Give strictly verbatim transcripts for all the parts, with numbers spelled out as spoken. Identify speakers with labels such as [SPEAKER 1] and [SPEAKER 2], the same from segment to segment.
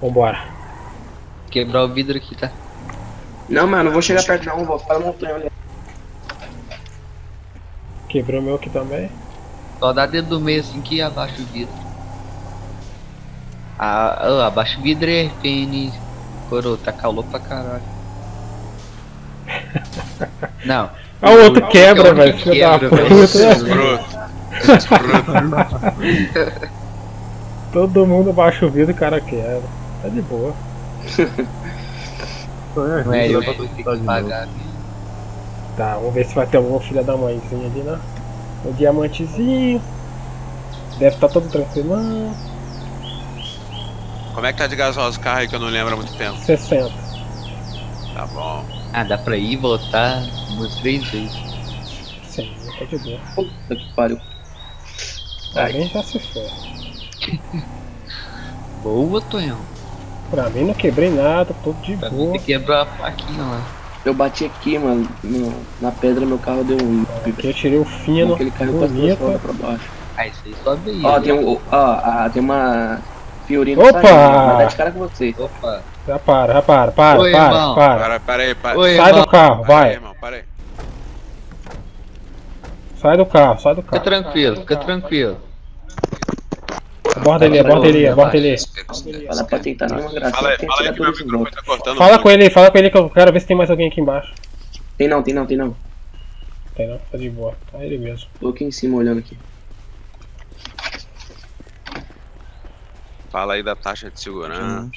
[SPEAKER 1] Vambora.
[SPEAKER 2] Quebrar o vidro aqui, tá?
[SPEAKER 3] Não, mano, não vou chegar perto não, vou ficar na montanha ali.
[SPEAKER 1] Quebrou o meu aqui também.
[SPEAKER 2] Só dá dedo do meio assim que abaixa o vidro. Ah, oh, abaixa o vidro é P N. Coroa, tá calor pra caralho. Não.
[SPEAKER 1] Ah, o outro quebra, velho.
[SPEAKER 2] Filho
[SPEAKER 1] da
[SPEAKER 2] da
[SPEAKER 1] puta. Todo mundo baixa o vidro e o cara quebra. Tá de boa.
[SPEAKER 2] Não é, eu vou ter que pagar.
[SPEAKER 1] Tá, vamos ver se vai ter alguma filha da mãezinha ali, né? O diamantezinho. Deve estar todo tranquilão.
[SPEAKER 4] Como é que tá de gasosa o carro aí que eu não lembro há muito tempo?
[SPEAKER 1] sessenta.
[SPEAKER 4] Tá bom.
[SPEAKER 2] Ah, dá pra ir e voltar umas três vezes.
[SPEAKER 1] Sim, tá de boa.
[SPEAKER 3] Puta que pariu.
[SPEAKER 1] Alguém já se foi.
[SPEAKER 2] Boa, Tonhão.
[SPEAKER 1] Pra mim não quebrei nada, tô de
[SPEAKER 2] Pra mim
[SPEAKER 1] boa.
[SPEAKER 2] você quebrou a plaquinha lá.
[SPEAKER 3] Eu bati aqui, mano, no, na pedra meu carro deu um...
[SPEAKER 1] Aqui eu tirei o fino,
[SPEAKER 3] Aquele carro com as duas
[SPEAKER 1] bonito.
[SPEAKER 3] rodas pra baixo.
[SPEAKER 2] Ah, isso aí sobe aí.
[SPEAKER 3] Ó,
[SPEAKER 2] né?
[SPEAKER 3] tem um... Ó, ah, tem uma... Fiorino
[SPEAKER 1] Opa!
[SPEAKER 3] saindo, vai dar de cara com você.
[SPEAKER 2] Opa.
[SPEAKER 1] Já para, já para, para,
[SPEAKER 2] Oi,
[SPEAKER 1] para,
[SPEAKER 2] irmão.
[SPEAKER 1] para.
[SPEAKER 4] Para, para aí, para.
[SPEAKER 2] Oi,
[SPEAKER 1] Sai
[SPEAKER 2] irmão.
[SPEAKER 1] do carro,
[SPEAKER 4] Para aí,
[SPEAKER 1] vai.
[SPEAKER 4] irmão, para aí.
[SPEAKER 1] Sai do carro, sai do
[SPEAKER 2] Fica
[SPEAKER 1] carro.
[SPEAKER 2] tranquilo, fica tranquilo.
[SPEAKER 1] Aborda ele, aborda ele, aborda ele.
[SPEAKER 3] Fala pra tentar nenhuma graça.
[SPEAKER 4] Fala aí,
[SPEAKER 3] tem
[SPEAKER 4] fala aí
[SPEAKER 3] tirar
[SPEAKER 4] que meu
[SPEAKER 3] tudo de
[SPEAKER 4] microfone
[SPEAKER 3] volta.
[SPEAKER 4] tá cortando.
[SPEAKER 1] Fala
[SPEAKER 4] muito.
[SPEAKER 1] com ele, fala com ele que eu quero ver se tem mais alguém aqui embaixo.
[SPEAKER 3] Tem não, tem não, tem não.
[SPEAKER 1] Tem não, tá de boa. Tá ele mesmo.
[SPEAKER 3] Tô aqui em cima olhando aqui.
[SPEAKER 4] Fala aí da taxa de segurança.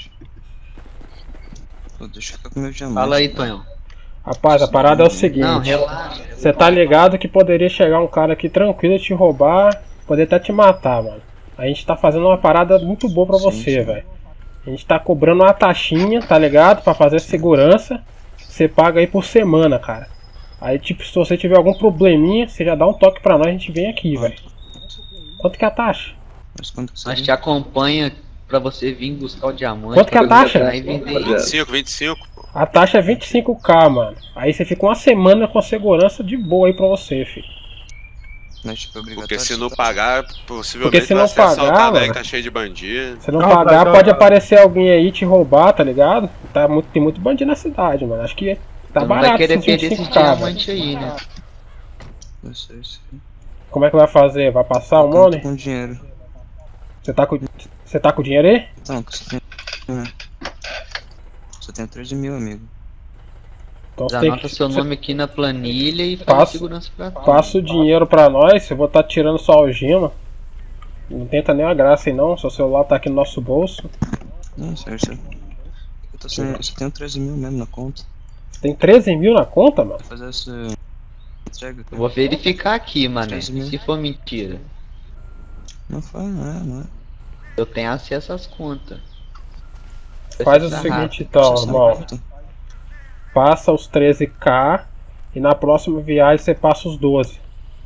[SPEAKER 5] Pô, deixa eu ficar com meu diamante.
[SPEAKER 2] Fala aí, Tonhão.
[SPEAKER 1] Rapaz, a parada é o seguinte.
[SPEAKER 2] Não, relaxa.
[SPEAKER 1] Você tá ligado que poderia chegar um cara aqui tranquilo e te roubar, poder até te matar, mano. A gente tá fazendo uma parada muito boa pra
[SPEAKER 5] Sim,
[SPEAKER 1] você,
[SPEAKER 5] sim.
[SPEAKER 1] velho. A gente tá cobrando uma taxinha, tá ligado? Pra fazer segurança. Você paga aí por semana, cara. Aí, tipo, se você tiver algum probleminha, você já dá um toque pra nós, a gente vem aqui, velho. Quanto que é a taxa?
[SPEAKER 5] Mas quanto que
[SPEAKER 2] Nós
[SPEAKER 5] você
[SPEAKER 2] te acompanha pra você vir buscar o diamante.
[SPEAKER 1] Quanto que é a taxa?
[SPEAKER 2] Aí vender
[SPEAKER 4] vinte e
[SPEAKER 2] isso.
[SPEAKER 4] cinco, vinte e cinco, pô.
[SPEAKER 1] A taxa é vinte e cinco k, mano. Aí você fica uma semana com segurança de boa aí pra você, filho.
[SPEAKER 5] Mas tipo, obrigatório.
[SPEAKER 4] Porque se não pagar, possivelmente
[SPEAKER 1] Porque se não
[SPEAKER 4] vai ser
[SPEAKER 1] pagar,
[SPEAKER 4] assaltado aí
[SPEAKER 1] mano.
[SPEAKER 4] que tá cheio de bandido.
[SPEAKER 1] Se não
[SPEAKER 6] Ah,
[SPEAKER 1] pagar,
[SPEAKER 6] tá,
[SPEAKER 1] pode
[SPEAKER 6] tá.
[SPEAKER 1] aparecer alguém aí te roubar, tá ligado? Tá muito, tem muito bandido na cidade, mano. Acho que tá
[SPEAKER 2] Não
[SPEAKER 1] barato
[SPEAKER 2] vai querer
[SPEAKER 1] esses
[SPEAKER 2] perder esse
[SPEAKER 1] vinte e cinco k, velho.
[SPEAKER 2] diamante aí, né?
[SPEAKER 5] Eu sei, eu sei.
[SPEAKER 1] Como é que vai fazer? Vai passar o
[SPEAKER 5] Eu tô
[SPEAKER 1] money?
[SPEAKER 5] com dinheiro.
[SPEAKER 1] Você tá com, você tá com dinheiro aí?
[SPEAKER 5] Não, que você tem. É. Só tenho treze mil, amigo.
[SPEAKER 1] Então você
[SPEAKER 2] Já
[SPEAKER 1] tem
[SPEAKER 2] anota
[SPEAKER 1] que...
[SPEAKER 2] seu
[SPEAKER 1] você
[SPEAKER 2] nome aqui na planilha e faz
[SPEAKER 1] Passa-
[SPEAKER 2] segurança pra tu.
[SPEAKER 1] Passa o dinheiro pra nós, eu vou estar tirando sua algema. Não tenta nem a graça aí não, seu celular tá aqui no nosso bolso.
[SPEAKER 5] Não, sério, sério. Eu, tô sem, eu só tenho treze mil mesmo na conta.
[SPEAKER 1] Você tem treze mil na conta, mano?
[SPEAKER 5] Vou fazer essa entrega.
[SPEAKER 2] Eu vou verificar aqui, mano.
[SPEAKER 5] treze mil.
[SPEAKER 2] Se for mentira.
[SPEAKER 5] Não foi, não é, não é.
[SPEAKER 2] Eu tenho acesso às contas.
[SPEAKER 1] Faz o
[SPEAKER 2] Precisa
[SPEAKER 1] seguinte
[SPEAKER 2] rápido.
[SPEAKER 1] então,
[SPEAKER 5] Você sabe
[SPEAKER 1] irmão.
[SPEAKER 5] quanto?
[SPEAKER 1] Passa os treze k e na próxima viagem você passa os doze.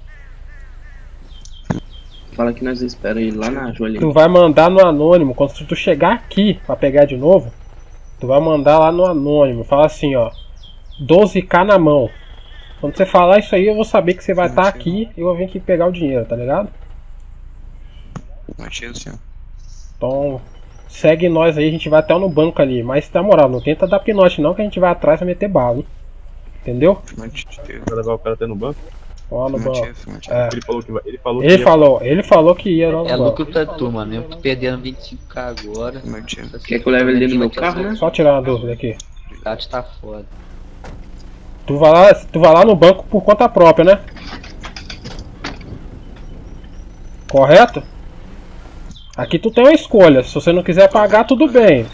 [SPEAKER 3] Fala que nós espera ele lá na Joalheria.
[SPEAKER 1] Tu vai mandar no anônimo, quando tu chegar aqui pra pegar de novo, tu vai mandar lá no anônimo, fala assim, ó, doze k na mão. Quando você falar isso aí, eu vou saber que você vai estar aqui e eu vou vir aqui pegar o dinheiro, tá ligado?
[SPEAKER 5] Achei, senhor.
[SPEAKER 1] Então, segue nós aí, a gente vai até no banco ali, mas na moral, não tenta dar pinote não, que a gente vai atrás pra meter bala, hein? Entendeu?
[SPEAKER 5] Afirmativo.
[SPEAKER 6] Vai levar o cara até no banco?
[SPEAKER 1] Ó, no banco.
[SPEAKER 5] Afirmativo, afirmativo.
[SPEAKER 1] É.
[SPEAKER 6] Ele falou que vai. Ele falou que
[SPEAKER 1] Ele
[SPEAKER 6] ia-
[SPEAKER 1] falou, ele falou que ia lá no
[SPEAKER 2] É
[SPEAKER 1] banco.
[SPEAKER 2] lucro pra tu, mano. Eu tô perdendo vinte e cinco k agora.
[SPEAKER 5] Afirmativo.
[SPEAKER 3] Quer que eu leve ele dentro do meu carro, né?
[SPEAKER 1] Só tirar uma dúvida aqui.
[SPEAKER 2] O gato tá foda.
[SPEAKER 1] Tu vai lá, tu vai lá no banco por conta própria, né? Correto? Aqui tu tem uma escolha. Se você não quiser pagar, tudo bem.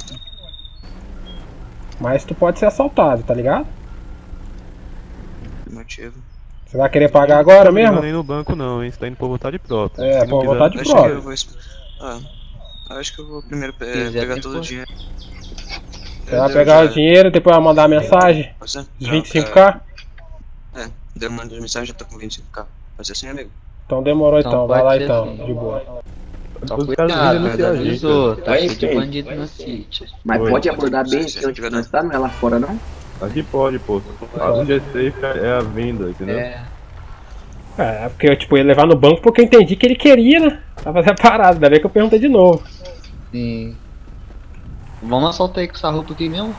[SPEAKER 1] Mas tu pode ser assaltado, tá ligado?
[SPEAKER 5] Afirmativo.
[SPEAKER 1] Você vai querer pagar agora
[SPEAKER 6] Não
[SPEAKER 1] mesmo?
[SPEAKER 6] tá nem no banco não, hein? Você tá indo por vontade própria.
[SPEAKER 1] É,
[SPEAKER 6] Se não
[SPEAKER 1] por
[SPEAKER 6] quiser-
[SPEAKER 1] vontade
[SPEAKER 5] Acho que eu
[SPEAKER 1] própria.
[SPEAKER 5] vou. esp- Ah, acho que eu vou primeiro pe-
[SPEAKER 2] Quiser,
[SPEAKER 5] pegar
[SPEAKER 2] tem
[SPEAKER 5] todo o
[SPEAKER 2] que-
[SPEAKER 5] dinheiro.
[SPEAKER 1] Você vai pegar o dinheiro e depois vai mandar a mensagem.
[SPEAKER 5] Você?
[SPEAKER 1] Os vinte e cinco k?
[SPEAKER 5] É, deu uma mensagem, já tô com vinte e cinco k. Pode ser assim, amigo?
[SPEAKER 1] Então demorou
[SPEAKER 2] Então,
[SPEAKER 1] então. Vai
[SPEAKER 2] pode
[SPEAKER 1] lá
[SPEAKER 2] ser
[SPEAKER 1] então,
[SPEAKER 2] assim.
[SPEAKER 1] de boa.
[SPEAKER 2] Só
[SPEAKER 6] Os caras
[SPEAKER 2] cuidado,
[SPEAKER 6] vindo
[SPEAKER 2] mas
[SPEAKER 6] denunciar a gente,
[SPEAKER 2] avisou. Tá
[SPEAKER 3] Aí,
[SPEAKER 2] cheio de
[SPEAKER 3] tem.
[SPEAKER 2] bandido na City.
[SPEAKER 3] Mas
[SPEAKER 6] Oi.
[SPEAKER 3] pode abordar bem
[SPEAKER 5] Sim,
[SPEAKER 3] aqui onde
[SPEAKER 5] sim,
[SPEAKER 3] nós tá, não é lá fora não?
[SPEAKER 6] Aqui pode, pô. Onde é safe é a venda, entendeu?
[SPEAKER 2] É.
[SPEAKER 1] É, porque eu tipo, ia levar no banco porque eu entendi que ele queria, né? Pra fazer a parada, ainda bem que eu perguntei de novo.
[SPEAKER 2] Sim. Vamos assaltar aí com essa roupa aqui mesmo?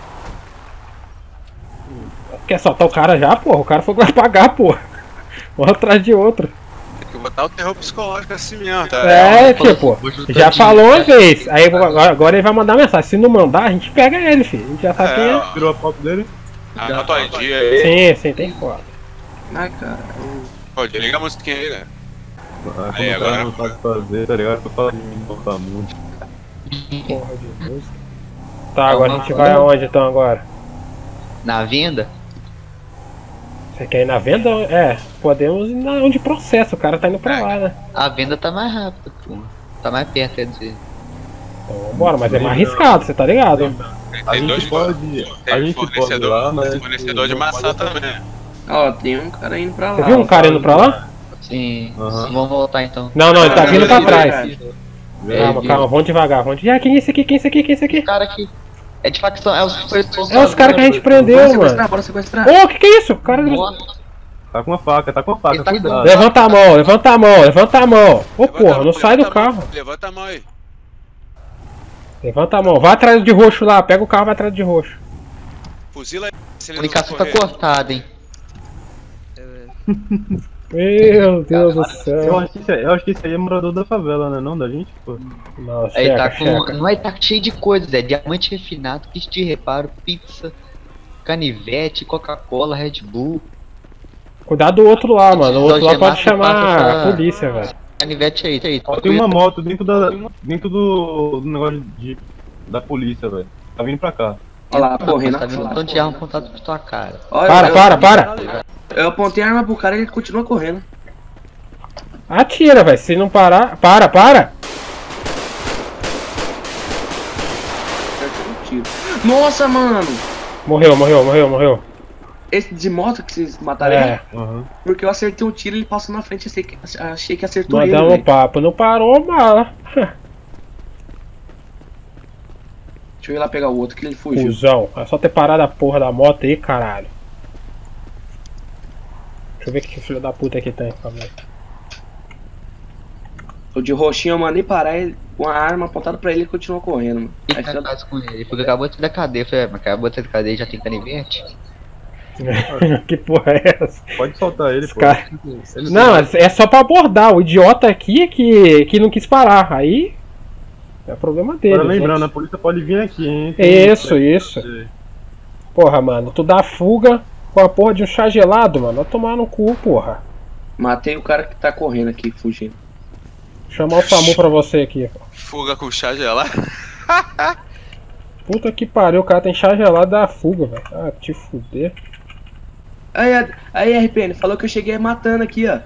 [SPEAKER 1] Quer soltar o cara já, porra? O cara foi pra pagar, porra. Um atrás de outro.
[SPEAKER 4] Tem que botar o terror psicológico assim mesmo, tá?
[SPEAKER 1] É,
[SPEAKER 2] falou
[SPEAKER 1] tipo,
[SPEAKER 2] assim, vou juntar
[SPEAKER 1] já
[SPEAKER 2] dinheiro,
[SPEAKER 1] falou uma
[SPEAKER 2] cara.
[SPEAKER 1] vez. Aí agora, agora ele vai mandar mensagem. Se não mandar, a gente pega ele, filho. A gente já sabe quem
[SPEAKER 4] É,
[SPEAKER 1] é.
[SPEAKER 4] ó.
[SPEAKER 6] Tirou a foto dele?
[SPEAKER 4] Anota aí, dia aí.
[SPEAKER 1] Sim, sim, tem foto.
[SPEAKER 3] Ai, cara.
[SPEAKER 4] Pô, desliga a musiquinha aí, né?
[SPEAKER 6] Ah, quando
[SPEAKER 4] Aí,
[SPEAKER 6] o cara
[SPEAKER 4] agora-
[SPEAKER 6] não sabe fazer, tá ligado? Eu falo de mim botar muito.
[SPEAKER 1] Porra de música. Tá, agora a gente vai aonde então agora?
[SPEAKER 2] Na venda?
[SPEAKER 1] Você quer ir na venda? É, podemos ir na onde processa, o cara tá indo pra lá, né?
[SPEAKER 2] A venda tá mais rápida, pô. Tá mais perto, quer dizer.
[SPEAKER 1] Então vambora, mas é mais arriscado, você tá ligado?
[SPEAKER 6] A
[SPEAKER 4] Tem dois
[SPEAKER 6] gente pode. A
[SPEAKER 4] tem
[SPEAKER 6] gente pode ir
[SPEAKER 4] fornecedor,
[SPEAKER 6] lá, mas.
[SPEAKER 4] fornecedor de maçã também.
[SPEAKER 3] Ó, tem um cara indo pra lá.
[SPEAKER 1] Você viu um cara indo pra lá?
[SPEAKER 2] Sim.
[SPEAKER 6] Aham.
[SPEAKER 2] Vamos voltar então.
[SPEAKER 1] Não, não, ele tá
[SPEAKER 3] Ah,
[SPEAKER 1] vindo pra
[SPEAKER 3] beleza,
[SPEAKER 1] trás.
[SPEAKER 3] cara.
[SPEAKER 1] Calma,
[SPEAKER 2] viu?
[SPEAKER 1] calma, vamos devagar, vamos devagar. Ah, quem é esse aqui? Quem é esse aqui? Quem é esse aqui?
[SPEAKER 2] O cara aqui. É de facção, é os pessoas.
[SPEAKER 1] É os caras que a gente
[SPEAKER 3] Bora
[SPEAKER 1] prendeu, mano.
[SPEAKER 3] sequestrar, bora sequestrar.
[SPEAKER 1] Ô, que que é isso? O cara.
[SPEAKER 6] Tá com uma faca, tá com uma faca,
[SPEAKER 2] Ele tá
[SPEAKER 6] cuidado.
[SPEAKER 1] Levanta a mão, levanta a mão, levanta a mão. Ô,
[SPEAKER 4] Levanta
[SPEAKER 1] porra,
[SPEAKER 4] a
[SPEAKER 1] não
[SPEAKER 4] mão,
[SPEAKER 1] sai do
[SPEAKER 4] levanta a mão,
[SPEAKER 1] carro.
[SPEAKER 4] Levanta a mão aí.
[SPEAKER 1] Levanta a mão, vai atrás de roxo lá, pega o carro, vai atrás de roxo.
[SPEAKER 4] Fuzila aí. Se
[SPEAKER 2] A
[SPEAKER 4] ele não
[SPEAKER 2] comunicação tá
[SPEAKER 4] correr.
[SPEAKER 2] cortada, hein.
[SPEAKER 1] Meu Deus do
[SPEAKER 6] Eu
[SPEAKER 1] céu.
[SPEAKER 6] acho, que isso aí, eu acho que isso aí é morador da favela, né? Não da gente, pô.
[SPEAKER 1] Não,
[SPEAKER 2] Aí
[SPEAKER 1] checa,
[SPEAKER 2] tá com.
[SPEAKER 1] checa.
[SPEAKER 2] Não é, tá cheio de coisas, é diamante refinado, kit de reparo, pizza, canivete, Coca-Cola, Red Bull.
[SPEAKER 1] Cuidado do outro lá, mano. O outro lá pode
[SPEAKER 2] Algemar,
[SPEAKER 1] chamar
[SPEAKER 2] passa
[SPEAKER 1] a
[SPEAKER 2] pra-
[SPEAKER 1] polícia, velho.
[SPEAKER 2] Canivete aí, aí.
[SPEAKER 6] Ó, tem uma moto dentro da. dentro do, do negócio de. da polícia, velho. Tá vindo pra cá.
[SPEAKER 3] Olha lá, correndo.
[SPEAKER 2] Tá vendo um tanto de arma apontado pra tua cara.
[SPEAKER 3] Olha,
[SPEAKER 1] Para,
[SPEAKER 3] eu-
[SPEAKER 1] para, para!
[SPEAKER 3] Eu apontei a arma pro cara e ele continua correndo.
[SPEAKER 1] Atira, velho. Se não parar. Para, para!
[SPEAKER 3] Acertei um tiro. Nossa, mano!
[SPEAKER 1] Morreu, morreu, morreu, morreu.
[SPEAKER 3] Esse de moto que vocês mataram
[SPEAKER 1] É,
[SPEAKER 3] ele,
[SPEAKER 6] Aham.
[SPEAKER 3] porque eu acertei um tiro e ele passou na frente, achei que, achei que acertou ele.
[SPEAKER 1] mandamos um
[SPEAKER 3] velho.
[SPEAKER 1] papo. Não parou, mala.
[SPEAKER 3] Deixa eu ir lá pegar o outro que ele fugiu.
[SPEAKER 1] Cusão. É só ter parado a porra da moto aí, caralho. Deixa eu ver o que o filho da puta aqui tem. Calma aí.
[SPEAKER 3] O de roxinho eu mandei parar ele com a arma apontada pra ele e continuou correndo, mano.
[SPEAKER 2] O que
[SPEAKER 3] Aí,
[SPEAKER 2] tá
[SPEAKER 3] filha da-
[SPEAKER 2] faz com ele? Porque acabou de sair da cadeia. Eu falei, é, mas acabou de sair da cadeia já tem canivete?
[SPEAKER 1] Que porra é essa?
[SPEAKER 6] Pode soltar ele,
[SPEAKER 1] Esse
[SPEAKER 6] pô.
[SPEAKER 1] cara-
[SPEAKER 6] Ele
[SPEAKER 1] Não, é só pra abordar. O idiota aqui que, que não quis parar. Aí. É problema dele.
[SPEAKER 6] Agora lembrando, a
[SPEAKER 1] gente.
[SPEAKER 6] polícia pode vir aqui, hein?
[SPEAKER 1] Isso, isso. Porra, mano. Tu dá fuga com a porra de um chá gelado, mano. Vai tomar no cu, porra.
[SPEAKER 3] Matei o cara que tá correndo aqui, fugindo.
[SPEAKER 1] Chamar o SAMU pra você aqui.
[SPEAKER 4] Fuga com chá gelado.
[SPEAKER 1] Puta que pariu, o cara tem chá gelado da fuga, velho. Ah, te fuder.
[SPEAKER 3] Aí, aí, R P N, falou que eu cheguei matando aqui, ó.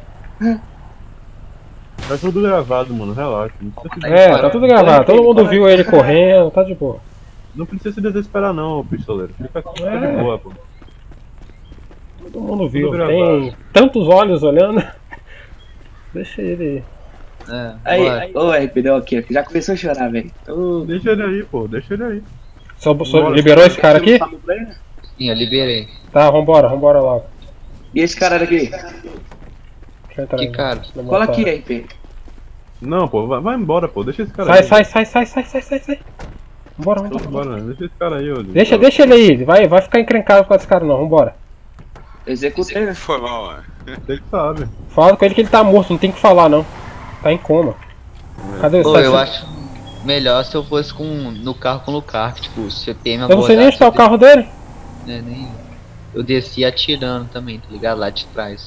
[SPEAKER 6] Tá tudo gravado, mano, relaxa. Não precisa, se-
[SPEAKER 1] É, tá tudo gravado. Todo mundo viu ele correndo, tá de boa.
[SPEAKER 6] não precisa se desesperar não, ô pistoleiro. Fica, fica
[SPEAKER 1] É.
[SPEAKER 6] de boa, pô.
[SPEAKER 1] Todo mundo viu.
[SPEAKER 6] Tudo
[SPEAKER 1] Tem tantos olhos olhando. Deixa ele
[SPEAKER 2] É,
[SPEAKER 3] Aí,
[SPEAKER 2] bora.
[SPEAKER 3] aí, ô R P N, aqui, já começou a chorar, velho. Ô,
[SPEAKER 6] Deixa ele aí, pô, deixa ele aí.
[SPEAKER 1] Só, só
[SPEAKER 6] Bora.
[SPEAKER 1] liberou esse cara aqui?
[SPEAKER 3] Sabe pra ele?
[SPEAKER 2] Sim, eu liberei.
[SPEAKER 1] Tá, vambora, vambora logo.
[SPEAKER 3] E esse cara aqui?
[SPEAKER 1] Deixa eu entrar
[SPEAKER 2] Que
[SPEAKER 1] aí.
[SPEAKER 2] cara?
[SPEAKER 1] Não
[SPEAKER 3] Cola
[SPEAKER 1] vou
[SPEAKER 3] aqui,
[SPEAKER 1] parar.
[SPEAKER 3] R P N.
[SPEAKER 6] Não, pô, vai, vai embora, pô, deixa esse cara
[SPEAKER 1] Sai,
[SPEAKER 6] aí.
[SPEAKER 1] sai, sai, sai, sai, sai, sai, sai. Vambora,
[SPEAKER 6] Então,
[SPEAKER 1] vambora.
[SPEAKER 6] bora, deixa esse cara aí, ô.
[SPEAKER 1] Deixa, deixa ele aí. Vai, vai ficar encrencado com esse cara não, vambora.
[SPEAKER 3] Executei, né?
[SPEAKER 4] Foi mal, mano.
[SPEAKER 6] Ele sabe.
[SPEAKER 1] Fala com ele que ele tá morto, não tem que falar não. Tá em coma. Cadê o
[SPEAKER 2] Pô,
[SPEAKER 1] sai-
[SPEAKER 2] eu acho melhor se eu fosse com, no carro com o Lucar, tipo, C P M
[SPEAKER 1] Eu não sei nem onde tá o carro dele.
[SPEAKER 2] É, nem eu desci atirando também, tá ligado? Lá de trás.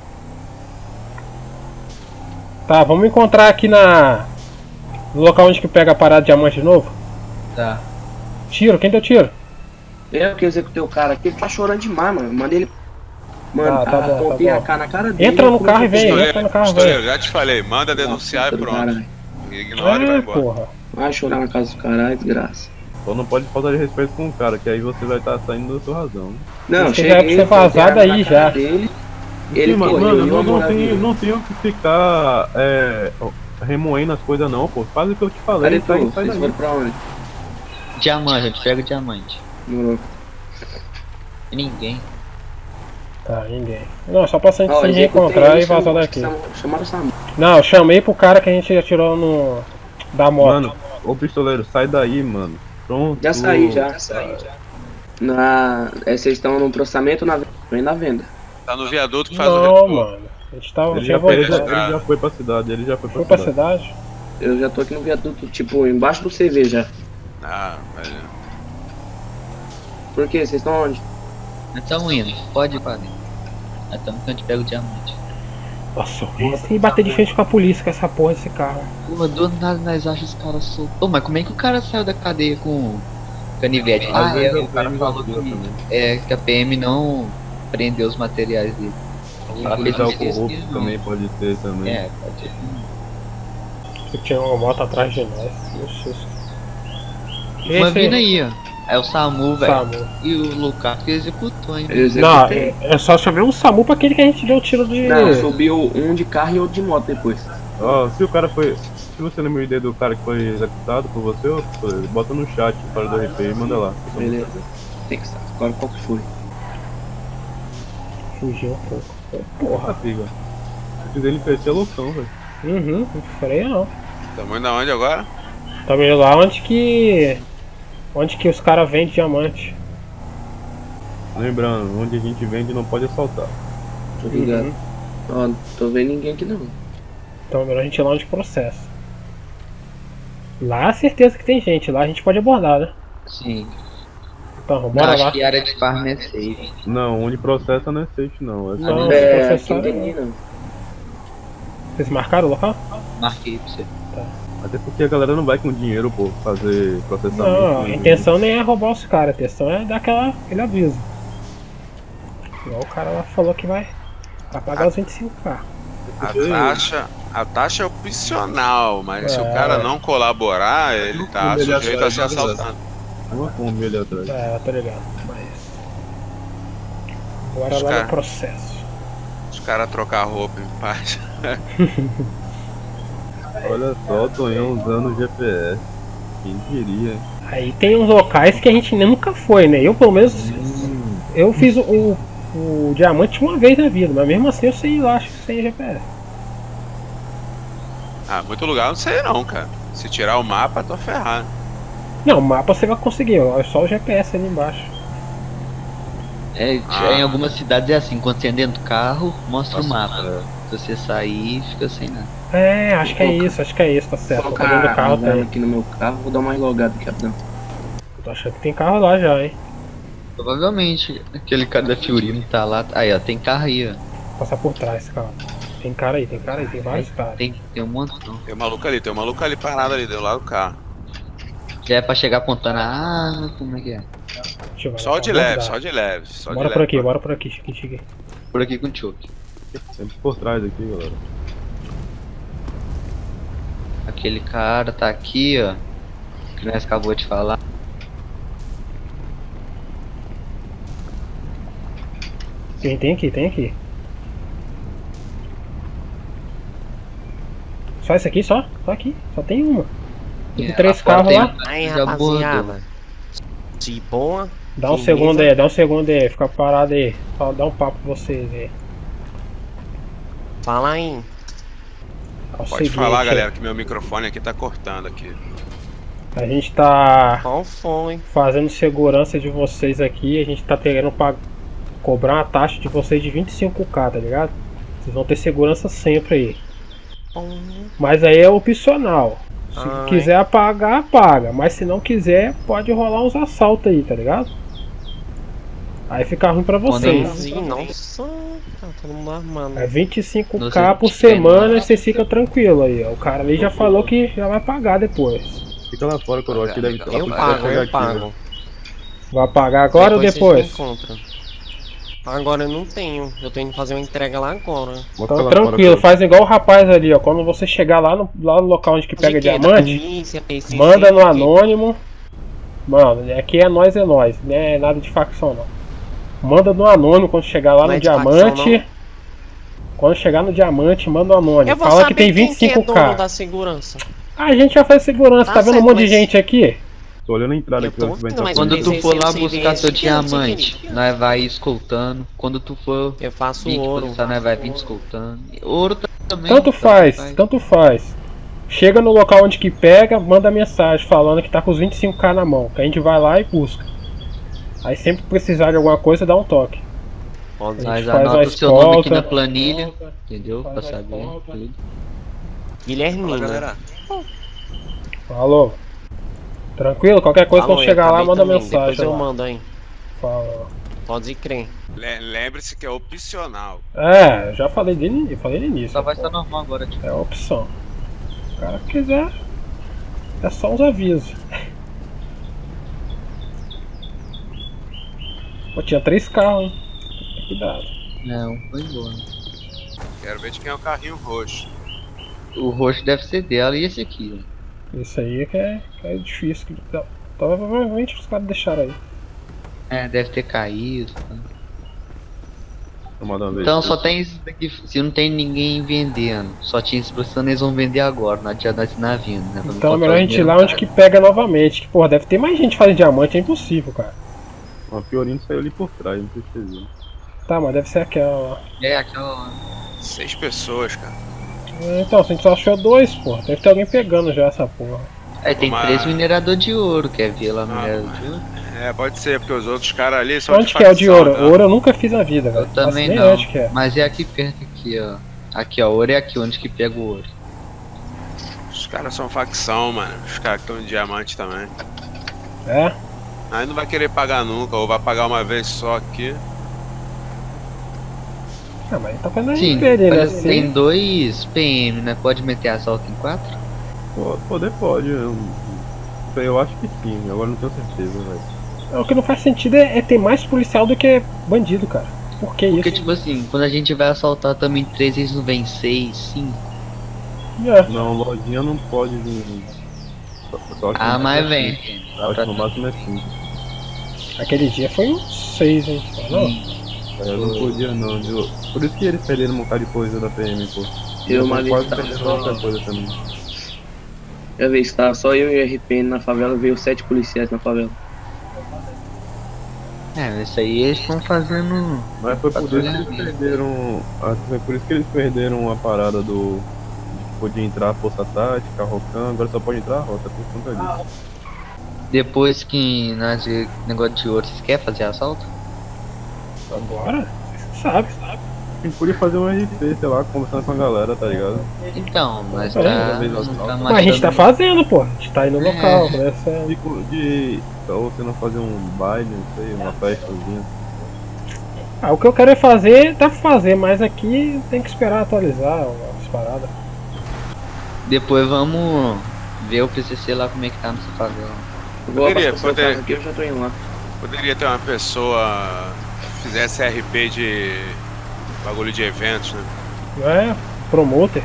[SPEAKER 1] Tá, vamos encontrar aqui na... no local onde que pega a parada de diamante de novo.
[SPEAKER 2] Tá.
[SPEAKER 1] Tiro, quem deu tiro?
[SPEAKER 3] Eu que executei o cara aqui, ele tá chorando demais, mano. Mandei ele. Mano,
[SPEAKER 1] Ah, tá bom, tá
[SPEAKER 3] apontei
[SPEAKER 1] bom.
[SPEAKER 3] a cara na cara dele.
[SPEAKER 1] Entra no
[SPEAKER 3] comecei
[SPEAKER 1] carro e
[SPEAKER 3] a
[SPEAKER 1] vem,
[SPEAKER 3] chorar.
[SPEAKER 1] entra no carro,
[SPEAKER 4] Pistoleiro,
[SPEAKER 1] velho.
[SPEAKER 4] já te falei, manda denunciar e
[SPEAKER 3] Puta do
[SPEAKER 4] pronto.
[SPEAKER 3] caralho.
[SPEAKER 4] Ignora e vai
[SPEAKER 1] É,
[SPEAKER 4] embora.
[SPEAKER 1] porra.
[SPEAKER 3] Vai chorar na casa do caralho, desgraça.
[SPEAKER 6] Só não pode faltar de respeito com o cara, que aí você vai estar saindo da sua razão.
[SPEAKER 3] Não,
[SPEAKER 1] Isso já é pra
[SPEAKER 3] cheguei,
[SPEAKER 1] ser vazado
[SPEAKER 3] botei a arma
[SPEAKER 1] aí
[SPEAKER 3] na cara
[SPEAKER 1] já.
[SPEAKER 3] Dele, ele
[SPEAKER 6] Sim, mano,
[SPEAKER 3] correu,
[SPEAKER 6] mano,
[SPEAKER 3] eu
[SPEAKER 6] não, não,
[SPEAKER 3] morar
[SPEAKER 6] tem,
[SPEAKER 3] vivo.
[SPEAKER 6] não tenho que ficar é, remoendo as coisas não, pô. Faz o que eu te falei,
[SPEAKER 3] Cadê
[SPEAKER 6] sai,
[SPEAKER 3] tu?
[SPEAKER 6] sai
[SPEAKER 3] Vocês
[SPEAKER 6] daí.
[SPEAKER 3] foram pra onde?
[SPEAKER 2] Diamante, a gente pega o diamante.
[SPEAKER 3] Demorou.
[SPEAKER 2] E ninguém.
[SPEAKER 1] Tá, ninguém. Não, só pra gente
[SPEAKER 3] Ó,
[SPEAKER 1] se
[SPEAKER 3] executei
[SPEAKER 1] reencontrar
[SPEAKER 3] ele,
[SPEAKER 1] e vazar
[SPEAKER 3] chamou-
[SPEAKER 1] daqui.
[SPEAKER 3] chamou- Chamaram o Samu.
[SPEAKER 1] Não, eu chamei pro cara que a gente atirou no... da moto.
[SPEAKER 6] Mano, ô pistoleiro, sai daí, mano. Pronto.
[SPEAKER 3] Já saí, já. já saí, já. Na... é, vocês estão no processamento ou na venda? Vem na venda.
[SPEAKER 4] Tá no viaduto que faz o
[SPEAKER 1] Não,
[SPEAKER 4] retorno.
[SPEAKER 1] mano. A gente tava.
[SPEAKER 6] Ele
[SPEAKER 1] tinha
[SPEAKER 6] já, foi, ele,
[SPEAKER 1] voltado.
[SPEAKER 6] já, ele já foi pra cidade, ele já foi pra
[SPEAKER 1] Foi pra
[SPEAKER 6] cidade.
[SPEAKER 1] cidade?
[SPEAKER 3] Eu já tô aqui no viaduto, tipo, embaixo do C V já.
[SPEAKER 4] Ah, velho.
[SPEAKER 3] Por quê? Vocês estão onde?
[SPEAKER 2] Nós estamos indo, pode ir pra dentro. Nós estamos que a gente pega o diamante.
[SPEAKER 1] Nossa, tem que bater de frente com a polícia com essa porra desse carro.
[SPEAKER 2] Pô, do nada nós achamos os caras soltos. Ô, mas como é que o cara saiu da cadeia com canivete? Ah, é, o cara falou que, é, que a P M não prendeu os materiais dele.
[SPEAKER 6] O policial corrupto também pode ter também.
[SPEAKER 2] É, pode ser.
[SPEAKER 1] Você tinha uma moto atrás de nós. Meu susto.
[SPEAKER 2] Uma vindo aí, ó. É o Samu, velho.
[SPEAKER 1] Samu.
[SPEAKER 2] E o Lucas que executou, hein?
[SPEAKER 3] Eu
[SPEAKER 1] Não,
[SPEAKER 3] executei.
[SPEAKER 1] é, é só chover um Samu pra aquele que a gente deu o tiro de.
[SPEAKER 3] Não, subiu um de carro e outro de moto depois.
[SPEAKER 6] Ó, se o cara foi. Se você lembra a ideia do cara que foi executado por você, ó, bota no chat para do R P e manda lá.
[SPEAKER 3] Beleza. Tem que estar. Agora qual que foi?
[SPEAKER 1] Fugiu um pouco.
[SPEAKER 6] Porra, figa. Se fizer ele crescer é loucão, velho.
[SPEAKER 1] Uhum, não freia não.
[SPEAKER 4] Tamo indo aonde agora?
[SPEAKER 1] Tá vendo lá onde que. Onde que os caras vendem diamante.
[SPEAKER 6] Lembrando, onde a gente vende não pode assaltar.
[SPEAKER 3] Tô ligado.
[SPEAKER 1] Uhum.
[SPEAKER 3] Ó, não tô vendo ninguém aqui não.
[SPEAKER 1] Então é melhor a gente ir lá onde processa. Lá certeza que tem gente, lá a gente pode abordar, né?
[SPEAKER 2] Sim.
[SPEAKER 1] Então,
[SPEAKER 2] Não,
[SPEAKER 1] bora
[SPEAKER 2] acho
[SPEAKER 1] lá.
[SPEAKER 2] que a área de farm é safe.
[SPEAKER 6] Não, onde processa não é safe não. É só.
[SPEAKER 1] Não.
[SPEAKER 3] É, aqui
[SPEAKER 1] processado
[SPEAKER 3] não tem
[SPEAKER 1] não.
[SPEAKER 3] ninguém não.
[SPEAKER 1] Vocês marcaram o local?
[SPEAKER 2] Marquei pra você.
[SPEAKER 6] Até porque a galera não vai com dinheiro, pô, fazer processamento.
[SPEAKER 1] Não, a intenção nem é roubar os caras, a intenção é dar aquela, aquele aviso. Igual o cara lá falou que vai, vai pagar os vinte e cinco k.
[SPEAKER 4] A taxa, a taxa é opcional, mas se o
[SPEAKER 1] É.
[SPEAKER 4] cara não colaborar, ele tá
[SPEAKER 6] Ele
[SPEAKER 4] sujeito a ser
[SPEAKER 6] atrás,
[SPEAKER 4] assaltado.
[SPEAKER 6] Uma Kombi ali atrás.
[SPEAKER 1] É, tô ligado, mas. Bora
[SPEAKER 4] Os
[SPEAKER 1] lá
[SPEAKER 4] cara-
[SPEAKER 1] no processo.
[SPEAKER 4] Os caras trocar roupa em paz.
[SPEAKER 6] Olha só, o Tonhão usando o G P S. Quem diria, hein?
[SPEAKER 1] Aí tem uns locais que a gente nunca foi, né? Eu pelo menos. Eu fiz o, o, o diamante uma vez na vida, mas mesmo assim eu sei lá, acho que sem G P S.
[SPEAKER 4] Ah, muito lugar eu não sei não, cara. Se tirar o mapa, tô ferrado.
[SPEAKER 1] Não, o mapa você vai conseguir, ó, é só o G P S ali embaixo.
[SPEAKER 2] É,
[SPEAKER 4] Ah.
[SPEAKER 2] em algumas cidades é assim, quando você anda dentro do carro, mostra o
[SPEAKER 4] Nossa,
[SPEAKER 2] mapa. Se você sair, fica sem nada.
[SPEAKER 1] É, acho que é isso, acho que é isso, tá certo.
[SPEAKER 3] Vou
[SPEAKER 1] Tô dentro do
[SPEAKER 3] colocar
[SPEAKER 1] carro
[SPEAKER 3] a arma
[SPEAKER 1] tem.
[SPEAKER 3] aqui no meu carro, vou dar uma logada aqui rapidão.
[SPEAKER 1] Tô achando que tem carro lá já, hein?
[SPEAKER 2] Provavelmente aquele cara da Fiorino tá lá. Aí, ó, tem carro aí, ó.
[SPEAKER 1] Passar por trás, calma. Tem cara aí, tem cara aí, tem vários caras.
[SPEAKER 2] Tem, tem um montão.
[SPEAKER 4] Tem um maluco ali, tem um maluco ali parado ali do lado do carro.
[SPEAKER 2] Já é pra chegar apontando a arma, como é que é?
[SPEAKER 1] Deixa eu ver,
[SPEAKER 4] Só de
[SPEAKER 1] vamos
[SPEAKER 4] leve,
[SPEAKER 1] dar.
[SPEAKER 4] só de leve. Só
[SPEAKER 1] Bora
[SPEAKER 4] de
[SPEAKER 1] por
[SPEAKER 4] leve.
[SPEAKER 1] aqui, bora por aqui, cheguei, cheguei.
[SPEAKER 2] Por aqui com o choke.
[SPEAKER 6] Sempre por trás aqui, galera.
[SPEAKER 2] Aquele cara tá aqui, ó. Que nós acabou de falar.
[SPEAKER 1] Tem, tem aqui, tem aqui. Só esse aqui, só? Só aqui, só tem uma. Tem
[SPEAKER 2] É,
[SPEAKER 1] três
[SPEAKER 2] lá fora
[SPEAKER 1] carros
[SPEAKER 2] tem
[SPEAKER 1] lá.
[SPEAKER 2] um cara
[SPEAKER 7] Aí,
[SPEAKER 2] que já abordou.
[SPEAKER 7] rapaziada. De boa.
[SPEAKER 1] Dá um
[SPEAKER 7] Beleza.
[SPEAKER 1] segundo aí, dá um segundo aí, fica parado aí. Só dá um papo pra vocês aí.
[SPEAKER 7] Fala aí.
[SPEAKER 1] É o
[SPEAKER 4] Pode
[SPEAKER 1] seguinte,
[SPEAKER 4] falar, galera, que meu microfone aqui tá cortando aqui.
[SPEAKER 1] A gente tá
[SPEAKER 7] Qual foi?
[SPEAKER 1] fazendo segurança de vocês aqui, a gente tá querendo pa- cobrar uma taxa de vocês de vinte e cinco k, tá ligado? Vocês vão ter segurança sempre aí.
[SPEAKER 7] Hum,
[SPEAKER 1] Mas aí é opcional. Se
[SPEAKER 7] Ai.
[SPEAKER 1] quiser pagar, paga. Mas se não quiser, pode rolar uns assaltos aí, tá ligado? Aí fica ruim pra vocês.
[SPEAKER 7] Entendi. Nossa, tá todo mundo armando.
[SPEAKER 1] É vinte e cinco
[SPEAKER 2] Não
[SPEAKER 1] k
[SPEAKER 2] sei
[SPEAKER 1] por
[SPEAKER 2] se tem,
[SPEAKER 1] semana
[SPEAKER 2] não.
[SPEAKER 1] e vocês ficam tranquilos aí, ó. O cara ali já falou que já vai pagar depois.
[SPEAKER 6] Fica lá fora, coroa, que deve estar
[SPEAKER 7] Eu pago, eu pago.
[SPEAKER 1] Vai pagar agora ou
[SPEAKER 7] vocês
[SPEAKER 1] depois?
[SPEAKER 7] me encontram. Agora eu não tenho. Eu tenho que fazer uma entrega lá agora.
[SPEAKER 1] Então tranquilo, faz igual o rapaz ali, ó. Quando você chegar lá no, lá no local onde que pega
[SPEAKER 7] De quê? Da
[SPEAKER 1] diamante,
[SPEAKER 7] polícia, P C C,
[SPEAKER 1] manda no
[SPEAKER 7] de quê?
[SPEAKER 1] anônimo. Mano, aqui é nós é nós, não é nada de facção não. Manda no anônimo quando chegar lá
[SPEAKER 7] Não
[SPEAKER 1] no
[SPEAKER 7] é de facção,
[SPEAKER 1] diamante.
[SPEAKER 7] não?
[SPEAKER 1] Quando chegar no diamante, manda no anônimo.
[SPEAKER 7] Eu vou
[SPEAKER 1] Fala
[SPEAKER 7] saber
[SPEAKER 1] que tem
[SPEAKER 7] quem
[SPEAKER 1] vinte e cinco
[SPEAKER 7] que é dono
[SPEAKER 1] k.
[SPEAKER 7] da segurança.
[SPEAKER 1] A gente já faz segurança,
[SPEAKER 7] Tá
[SPEAKER 1] tá vendo um
[SPEAKER 7] certo,
[SPEAKER 1] monte de
[SPEAKER 7] mas-
[SPEAKER 1] gente aqui?
[SPEAKER 6] Tô olhando a entrada
[SPEAKER 7] Eu
[SPEAKER 6] aqui,
[SPEAKER 7] tô
[SPEAKER 6] ó, que vai
[SPEAKER 7] vendo, mas
[SPEAKER 6] entrar
[SPEAKER 2] Quando
[SPEAKER 7] Sim,
[SPEAKER 2] tu
[SPEAKER 7] sim,
[SPEAKER 2] for
[SPEAKER 7] sim,
[SPEAKER 2] lá
[SPEAKER 7] sim,
[SPEAKER 2] buscar
[SPEAKER 7] sim,
[SPEAKER 2] teu
[SPEAKER 7] sim,
[SPEAKER 2] diamante,
[SPEAKER 7] sim.
[SPEAKER 2] nós vai escoltando. Quando tu for
[SPEAKER 7] Eu faço
[SPEAKER 2] vir te
[SPEAKER 7] ouro.
[SPEAKER 2] processar, nós vai vir te escoltando. Ouro também.
[SPEAKER 1] Tanto faz, tanto faz. Chega no local onde que pega, manda mensagem falando que tá com os vinte e cinco K na mão, que a gente vai lá e busca. Aí sempre que precisar de alguma coisa, dá um toque.
[SPEAKER 2] Mas
[SPEAKER 1] faz
[SPEAKER 2] anota
[SPEAKER 1] a
[SPEAKER 2] o seu nome aqui
[SPEAKER 1] escolta.
[SPEAKER 2] na planilha, entendeu?
[SPEAKER 1] Faz
[SPEAKER 2] Pra
[SPEAKER 1] a
[SPEAKER 2] saber
[SPEAKER 1] escolta.
[SPEAKER 2] tudo.
[SPEAKER 7] Guilhermina.
[SPEAKER 5] galera.
[SPEAKER 1] Falou. Tranquilo? Qualquer coisa,
[SPEAKER 7] Alô,
[SPEAKER 1] quando
[SPEAKER 7] eu
[SPEAKER 1] chegar lá,
[SPEAKER 7] acabei
[SPEAKER 1] manda
[SPEAKER 7] também,
[SPEAKER 1] mensagem.
[SPEAKER 7] Depois eu
[SPEAKER 1] lá.
[SPEAKER 7] mando, hein.
[SPEAKER 1] Fala.
[SPEAKER 7] Pode crer.
[SPEAKER 4] Le- Lembre-se que é opcional.
[SPEAKER 1] É, já falei dele, eu falei no início.
[SPEAKER 2] Só vai
[SPEAKER 1] pô.
[SPEAKER 2] estar normal agora, tipo.
[SPEAKER 1] É a opção. Se o cara quiser, é só uns avisos. Pô, tinha três carros, hein? Cuidado.
[SPEAKER 2] Não, foi embora.
[SPEAKER 4] Quero ver de quem é o carrinho roxo.
[SPEAKER 2] O roxo deve ser dela e esse aqui, ó.
[SPEAKER 1] Isso aí é que é, que é difícil. que- então, Provavelmente os caras deixaram aí.
[SPEAKER 2] É, deve ter caído. Tá?
[SPEAKER 6] Tomada uma vez.
[SPEAKER 2] Então só tem isso daqui. Se não tem ninguém vendendo, só tinha esse processando, eles vão vender agora, não adianta nós na venda, né? Vamos
[SPEAKER 1] Então é
[SPEAKER 2] encontrar
[SPEAKER 1] melhor a
[SPEAKER 2] os
[SPEAKER 1] gente ir lá
[SPEAKER 2] primeiros
[SPEAKER 1] onde que pega novamente. Que, porra, deve ter mais gente fazendo diamante, é impossível, cara.
[SPEAKER 6] Uma Fiorino saiu ali por trás, não sei se vocês viram.
[SPEAKER 1] Tá, mas deve ser aquela lá.
[SPEAKER 2] caras. É, aquela lá.
[SPEAKER 4] Seis pessoas, cara.
[SPEAKER 1] É, então, se a gente só achou dois, porra, deve ter alguém pegando já essa porra.
[SPEAKER 2] Aí tem
[SPEAKER 4] Uma-
[SPEAKER 2] três minerador de ouro, quer ver lá no
[SPEAKER 4] Ah,
[SPEAKER 2] minerador de ouro?
[SPEAKER 4] É, pode ser, porque os outros caras ali são
[SPEAKER 1] Onde que é o de
[SPEAKER 4] facção,
[SPEAKER 1] ouro?
[SPEAKER 4] né?
[SPEAKER 1] Ouro eu nunca fiz na vida, velho.
[SPEAKER 2] Eu também
[SPEAKER 1] Faço nem
[SPEAKER 2] não.
[SPEAKER 1] onde que é.
[SPEAKER 2] Mas é aqui perto aqui, ó. Aqui, ó, ouro é aqui onde que pega o ouro.
[SPEAKER 4] Os caras são facção, mano. Os caras que estão em diamante também.
[SPEAKER 1] É?
[SPEAKER 4] Aí não vai querer pagar nunca, ou vai pagar uma vez só aqui.
[SPEAKER 1] Ah, mas tá fazendo
[SPEAKER 2] Sim,
[SPEAKER 1] R P dele, né?
[SPEAKER 2] mas tem dois P M, né? Pode meter assalto em quatro?
[SPEAKER 6] Pô, poder pode, eu, eu acho que sim, agora não tenho certeza, velho.
[SPEAKER 1] É, o que não faz sentido é, é ter mais policial do que bandido, cara. Por que
[SPEAKER 2] Porque,
[SPEAKER 1] isso?
[SPEAKER 2] tipo assim, quando a gente vai assaltar também três, eles não vêm seis, cinco.
[SPEAKER 1] É.
[SPEAKER 6] Não, lojinha não pode vir. Só, só que
[SPEAKER 2] Ah,
[SPEAKER 6] no
[SPEAKER 2] mas
[SPEAKER 6] máximo-
[SPEAKER 2] vem.
[SPEAKER 6] Acho que no máximo é cinco.
[SPEAKER 1] Aquele dia foi uns seis, hein? Não?
[SPEAKER 6] É, eu não podia não, viu? Por isso que eles perderam um bocado de coisa da P M, pô.
[SPEAKER 3] Eu, uma
[SPEAKER 6] tô
[SPEAKER 3] vez
[SPEAKER 6] quase
[SPEAKER 3] tava
[SPEAKER 6] perdendo
[SPEAKER 3] só-
[SPEAKER 6] outra coisa também.
[SPEAKER 3] Eu vi, estava só eu e o R P N na favela, veio sete policiais na favela.
[SPEAKER 2] É, isso aí eles estão fazendo.
[SPEAKER 6] Mas foi por isso que eles
[SPEAKER 2] Patrulhamento.
[SPEAKER 6] perderam. ah, Foi por isso que eles perderam a parada do. de podia entrar a força tática, a Rocan, agora só pode entrar a rota por conta disso.
[SPEAKER 2] Depois que nós vê negócio de ouro, vocês querem fazer assalto?
[SPEAKER 1] Agora? Você sabe, sabe.
[SPEAKER 6] A gente podia fazer um R P, sei lá, conversando com a galera, tá ligado?
[SPEAKER 2] Então, mas
[SPEAKER 1] É,
[SPEAKER 2] tá.
[SPEAKER 6] talvez
[SPEAKER 2] Não
[SPEAKER 6] assalto.
[SPEAKER 2] tá
[SPEAKER 1] Mas a gente tá
[SPEAKER 2] marchando.
[SPEAKER 1] fazendo, pô. A gente tá aí no
[SPEAKER 2] É.
[SPEAKER 1] local, né? Essa-
[SPEAKER 6] De, de. Ou você não fazer um baile, não sei, uma festazinha.
[SPEAKER 1] Ah, o que eu quero é fazer, dá pra fazer, mas aqui tem que esperar atualizar as paradas.
[SPEAKER 2] Depois vamos ver o P C C lá como é que tá nessa favela.
[SPEAKER 3] Eu vou
[SPEAKER 4] Poderia,
[SPEAKER 3] abastecer o
[SPEAKER 4] poderia.
[SPEAKER 3] carro aqui, eu já tô indo lá.
[SPEAKER 4] Poderia ter uma pessoa que fizesse R P de bagulho de eventos, né?
[SPEAKER 1] Não é? Promoter.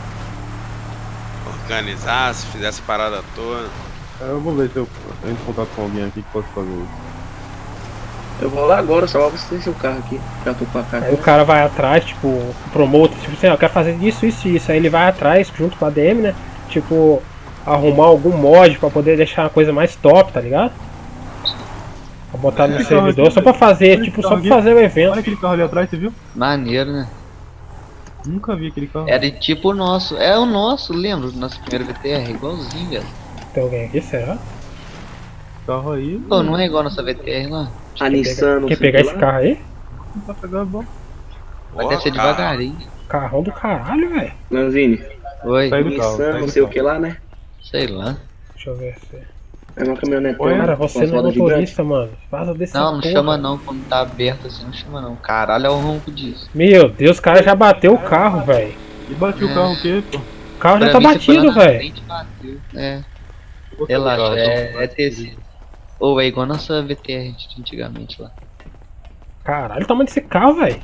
[SPEAKER 4] Organizasse, fizesse a parada toda.
[SPEAKER 6] É, eu vou ver se eu entro em contato com alguém aqui que possa fazer isso.
[SPEAKER 3] Eu vou lá agora, só vou abastecer o carro aqui. Já tô com a
[SPEAKER 1] Aí
[SPEAKER 3] carta.
[SPEAKER 1] o cara vai atrás, tipo, o promoter, tipo assim, ó, eu quero fazer isso, isso e isso. Aí ele vai atrás, junto com a D M, né? Tipo, arrumar algum mod pra poder deixar a coisa mais top, tá ligado? Pra botar no
[SPEAKER 6] Esse
[SPEAKER 1] servidor,
[SPEAKER 6] carro aqui,
[SPEAKER 1] só pra fazer,
[SPEAKER 6] esse
[SPEAKER 1] tipo, só
[SPEAKER 6] carro
[SPEAKER 1] pra
[SPEAKER 6] aqui.
[SPEAKER 1] fazer o evento.
[SPEAKER 6] Olha aquele carro ali atrás, você viu?
[SPEAKER 2] Maneiro, né?
[SPEAKER 6] Nunca vi aquele carro.
[SPEAKER 2] Era tipo o nosso. É o nosso, lembra? Do nosso primeiro V T R, igualzinho, velho.
[SPEAKER 1] Tem alguém aqui, será?
[SPEAKER 6] Carro aí.
[SPEAKER 2] Pô, não é igual a nossa V T R lá?
[SPEAKER 3] A Nissan, não
[SPEAKER 1] Quer
[SPEAKER 3] sei
[SPEAKER 1] pegar
[SPEAKER 3] o que
[SPEAKER 1] esse
[SPEAKER 3] lá.
[SPEAKER 1] carro aí?
[SPEAKER 6] Não tá pegando bom.
[SPEAKER 2] Mas
[SPEAKER 4] Ó,
[SPEAKER 2] deve ser
[SPEAKER 4] cara.
[SPEAKER 2] devagarinho.
[SPEAKER 1] Carrão do caralho, velho.
[SPEAKER 3] Lanzini,
[SPEAKER 2] Oi,
[SPEAKER 6] Sai do carro.
[SPEAKER 3] Nissan,
[SPEAKER 6] sai
[SPEAKER 3] não
[SPEAKER 6] do
[SPEAKER 3] sei o
[SPEAKER 6] carro.
[SPEAKER 3] que lá, né?
[SPEAKER 2] sei lá.
[SPEAKER 1] Deixa eu ver se.
[SPEAKER 3] É uma caminhonete.
[SPEAKER 6] Oi,
[SPEAKER 1] Cara, você não é motorista, mano. Vaza desse
[SPEAKER 2] Não, não
[SPEAKER 1] porra.
[SPEAKER 2] chama não, quando tá aberto assim, não chama não. Caralho, é o ronco disso.
[SPEAKER 1] Meu Deus, o cara já bateu o carro, velho.
[SPEAKER 6] E bate o
[SPEAKER 2] É.
[SPEAKER 6] carro o quê, pô?
[SPEAKER 1] O carro já
[SPEAKER 2] Pra
[SPEAKER 1] tá
[SPEAKER 2] mim, você foi lá
[SPEAKER 1] batido,
[SPEAKER 2] na
[SPEAKER 1] velho.
[SPEAKER 2] frente e bateu. É,
[SPEAKER 6] Gostei do
[SPEAKER 2] relaxa,
[SPEAKER 6] carro,
[SPEAKER 2] é,
[SPEAKER 6] então.
[SPEAKER 2] é tecido. Ou é igual a nossa V T R de antigamente lá.
[SPEAKER 1] Caralho, o tamanho desse carro, velho.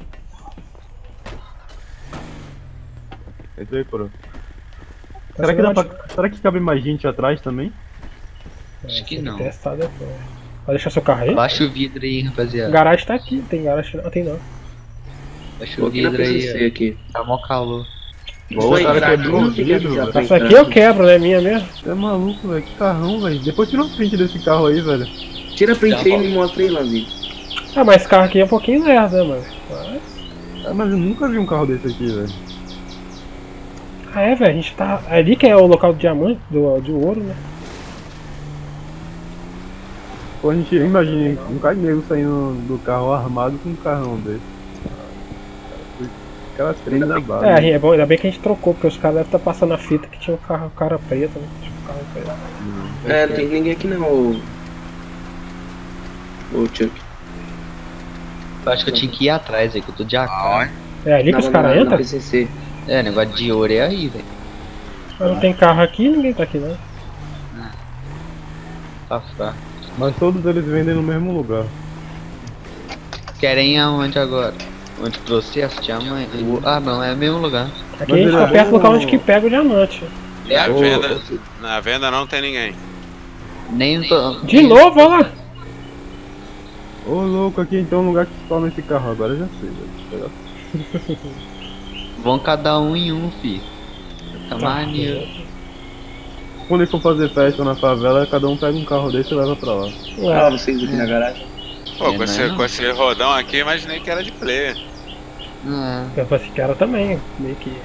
[SPEAKER 6] Entra aí, coro. Será que, dá pra... Será que cabe mais gente atrás também?
[SPEAKER 2] Acho que
[SPEAKER 1] Tem
[SPEAKER 2] não.
[SPEAKER 1] testar depois. Vai deixar seu carro aí?
[SPEAKER 2] Baixa o vidro aí,
[SPEAKER 1] O
[SPEAKER 2] rapaziada.
[SPEAKER 1] garagem tá aqui, tem garagem não, tem não.
[SPEAKER 2] Baixa
[SPEAKER 3] Tô
[SPEAKER 2] o
[SPEAKER 3] aqui na
[SPEAKER 2] vidro
[SPEAKER 3] P C
[SPEAKER 2] aí,
[SPEAKER 3] C
[SPEAKER 2] ó.
[SPEAKER 3] aqui.
[SPEAKER 2] Tá mó calor.
[SPEAKER 6] Boa,
[SPEAKER 3] Vai
[SPEAKER 6] cara,
[SPEAKER 3] entrar
[SPEAKER 6] quebrou
[SPEAKER 3] aqui,
[SPEAKER 6] o
[SPEAKER 3] tem que
[SPEAKER 6] vidro,
[SPEAKER 3] avisar
[SPEAKER 6] velho.
[SPEAKER 3] pra
[SPEAKER 1] Essa
[SPEAKER 3] entrar
[SPEAKER 1] aqui eu quebro, né? Minha mesmo.
[SPEAKER 6] Você é maluco, velho. Que carrão, velho. Depois tira uma print desse carro aí, velho.
[SPEAKER 3] Tira print aí e me mostra aí, Lanzini.
[SPEAKER 1] Ah, mas esse carro aqui é um pouquinho lerdo, né, mano? Mas...
[SPEAKER 6] Ah, mas eu nunca vi um carro desse aqui, velho.
[SPEAKER 1] Ah, é, velho, a gente tá. Ali que é o local do diamante, do, do ouro, né?
[SPEAKER 6] Pô, a gente imagina um cara negro saindo do carro armado com um carrão desse. Aquelas três da base.
[SPEAKER 1] É, é bom, ainda bem que a gente trocou, porque os caras devem estar passando a fita que tinha o carro, cara preto, né? Tinha um carro preto.
[SPEAKER 6] Hum,
[SPEAKER 3] É, não tem ninguém aqui não, ô. Ô, Chuck.
[SPEAKER 2] Eu acho que eu tinha que ir atrás aí, que eu tô de A K.
[SPEAKER 1] É ali que os caras entram?
[SPEAKER 3] P C C.
[SPEAKER 2] É, negócio de ouro é aí, velho.
[SPEAKER 1] Mas não tem carro aqui, ninguém tá aqui, não.
[SPEAKER 2] Tá fraco.
[SPEAKER 6] Mas todos eles vendem no mesmo lugar.
[SPEAKER 2] Querem ir aonde agora? Onde processo? Diamante? O- Ah, não, é o mesmo lugar.
[SPEAKER 1] Aqui
[SPEAKER 6] Mas
[SPEAKER 1] a gente
[SPEAKER 6] ele
[SPEAKER 1] tá
[SPEAKER 6] é
[SPEAKER 1] perto do
[SPEAKER 6] bom-
[SPEAKER 1] local onde que pega o diamante.
[SPEAKER 4] Na
[SPEAKER 2] Ô,
[SPEAKER 4] venda, na venda não tem ninguém.
[SPEAKER 2] Nem tô...
[SPEAKER 1] De novo, olha lá!
[SPEAKER 6] Ô louco, aqui então é um lugar que spawna esse carro, agora eu já sei, velho.
[SPEAKER 2] Vão cada um em um, fi. Tá maneiro.
[SPEAKER 6] Quando eles for fazer festa na favela, cada um pega um carro desse e leva pra lá.
[SPEAKER 3] Ah,
[SPEAKER 1] Ué,
[SPEAKER 3] vocês aqui na garagem.
[SPEAKER 4] Pô,
[SPEAKER 2] É,
[SPEAKER 4] com, esse,
[SPEAKER 2] não.
[SPEAKER 4] com esse rodão aqui, imaginei que era de player.
[SPEAKER 2] Ah,
[SPEAKER 1] eu falei, esse cara também, meio que.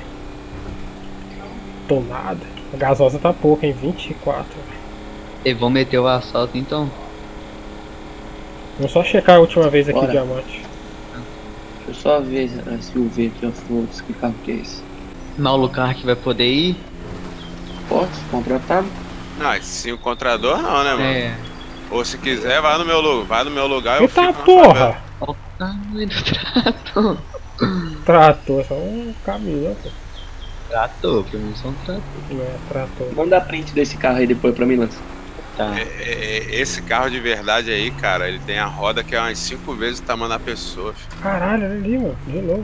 [SPEAKER 1] Tô nada. A gasosa tá pouca, em vinte e quatro.
[SPEAKER 2] e vão meter o assalto então?
[SPEAKER 1] Vamos só checar a última vez aqui o
[SPEAKER 3] Bora.
[SPEAKER 1] diamante.
[SPEAKER 3] Deixa eu só ver se eu ver aqui, ó, foda-se, que carro que é esse.
[SPEAKER 2] Mas o Lucar que vai poder ir?
[SPEAKER 3] Pode, contratado.
[SPEAKER 4] Não, esse sim, o contrador não, né, mano?
[SPEAKER 2] É.
[SPEAKER 4] Ou se quiser, vai no meu lugar, vai no meu lugar eu
[SPEAKER 1] Eita
[SPEAKER 4] fico na favela.
[SPEAKER 1] porra!
[SPEAKER 2] Olha o tamanho do trator.
[SPEAKER 1] Trator, só um caminhão, pô.
[SPEAKER 2] Trator, pra mim são trator.
[SPEAKER 1] Não é trator.
[SPEAKER 3] Manda a print desse carro aí depois pra mim, Lance.
[SPEAKER 2] Tá.
[SPEAKER 4] É, é, é, esse carro de verdade aí, cara, ele tem a roda que é umas cinco vezes o tamanho da pessoa, filho.
[SPEAKER 1] Caralho, olha ali, mano, de novo.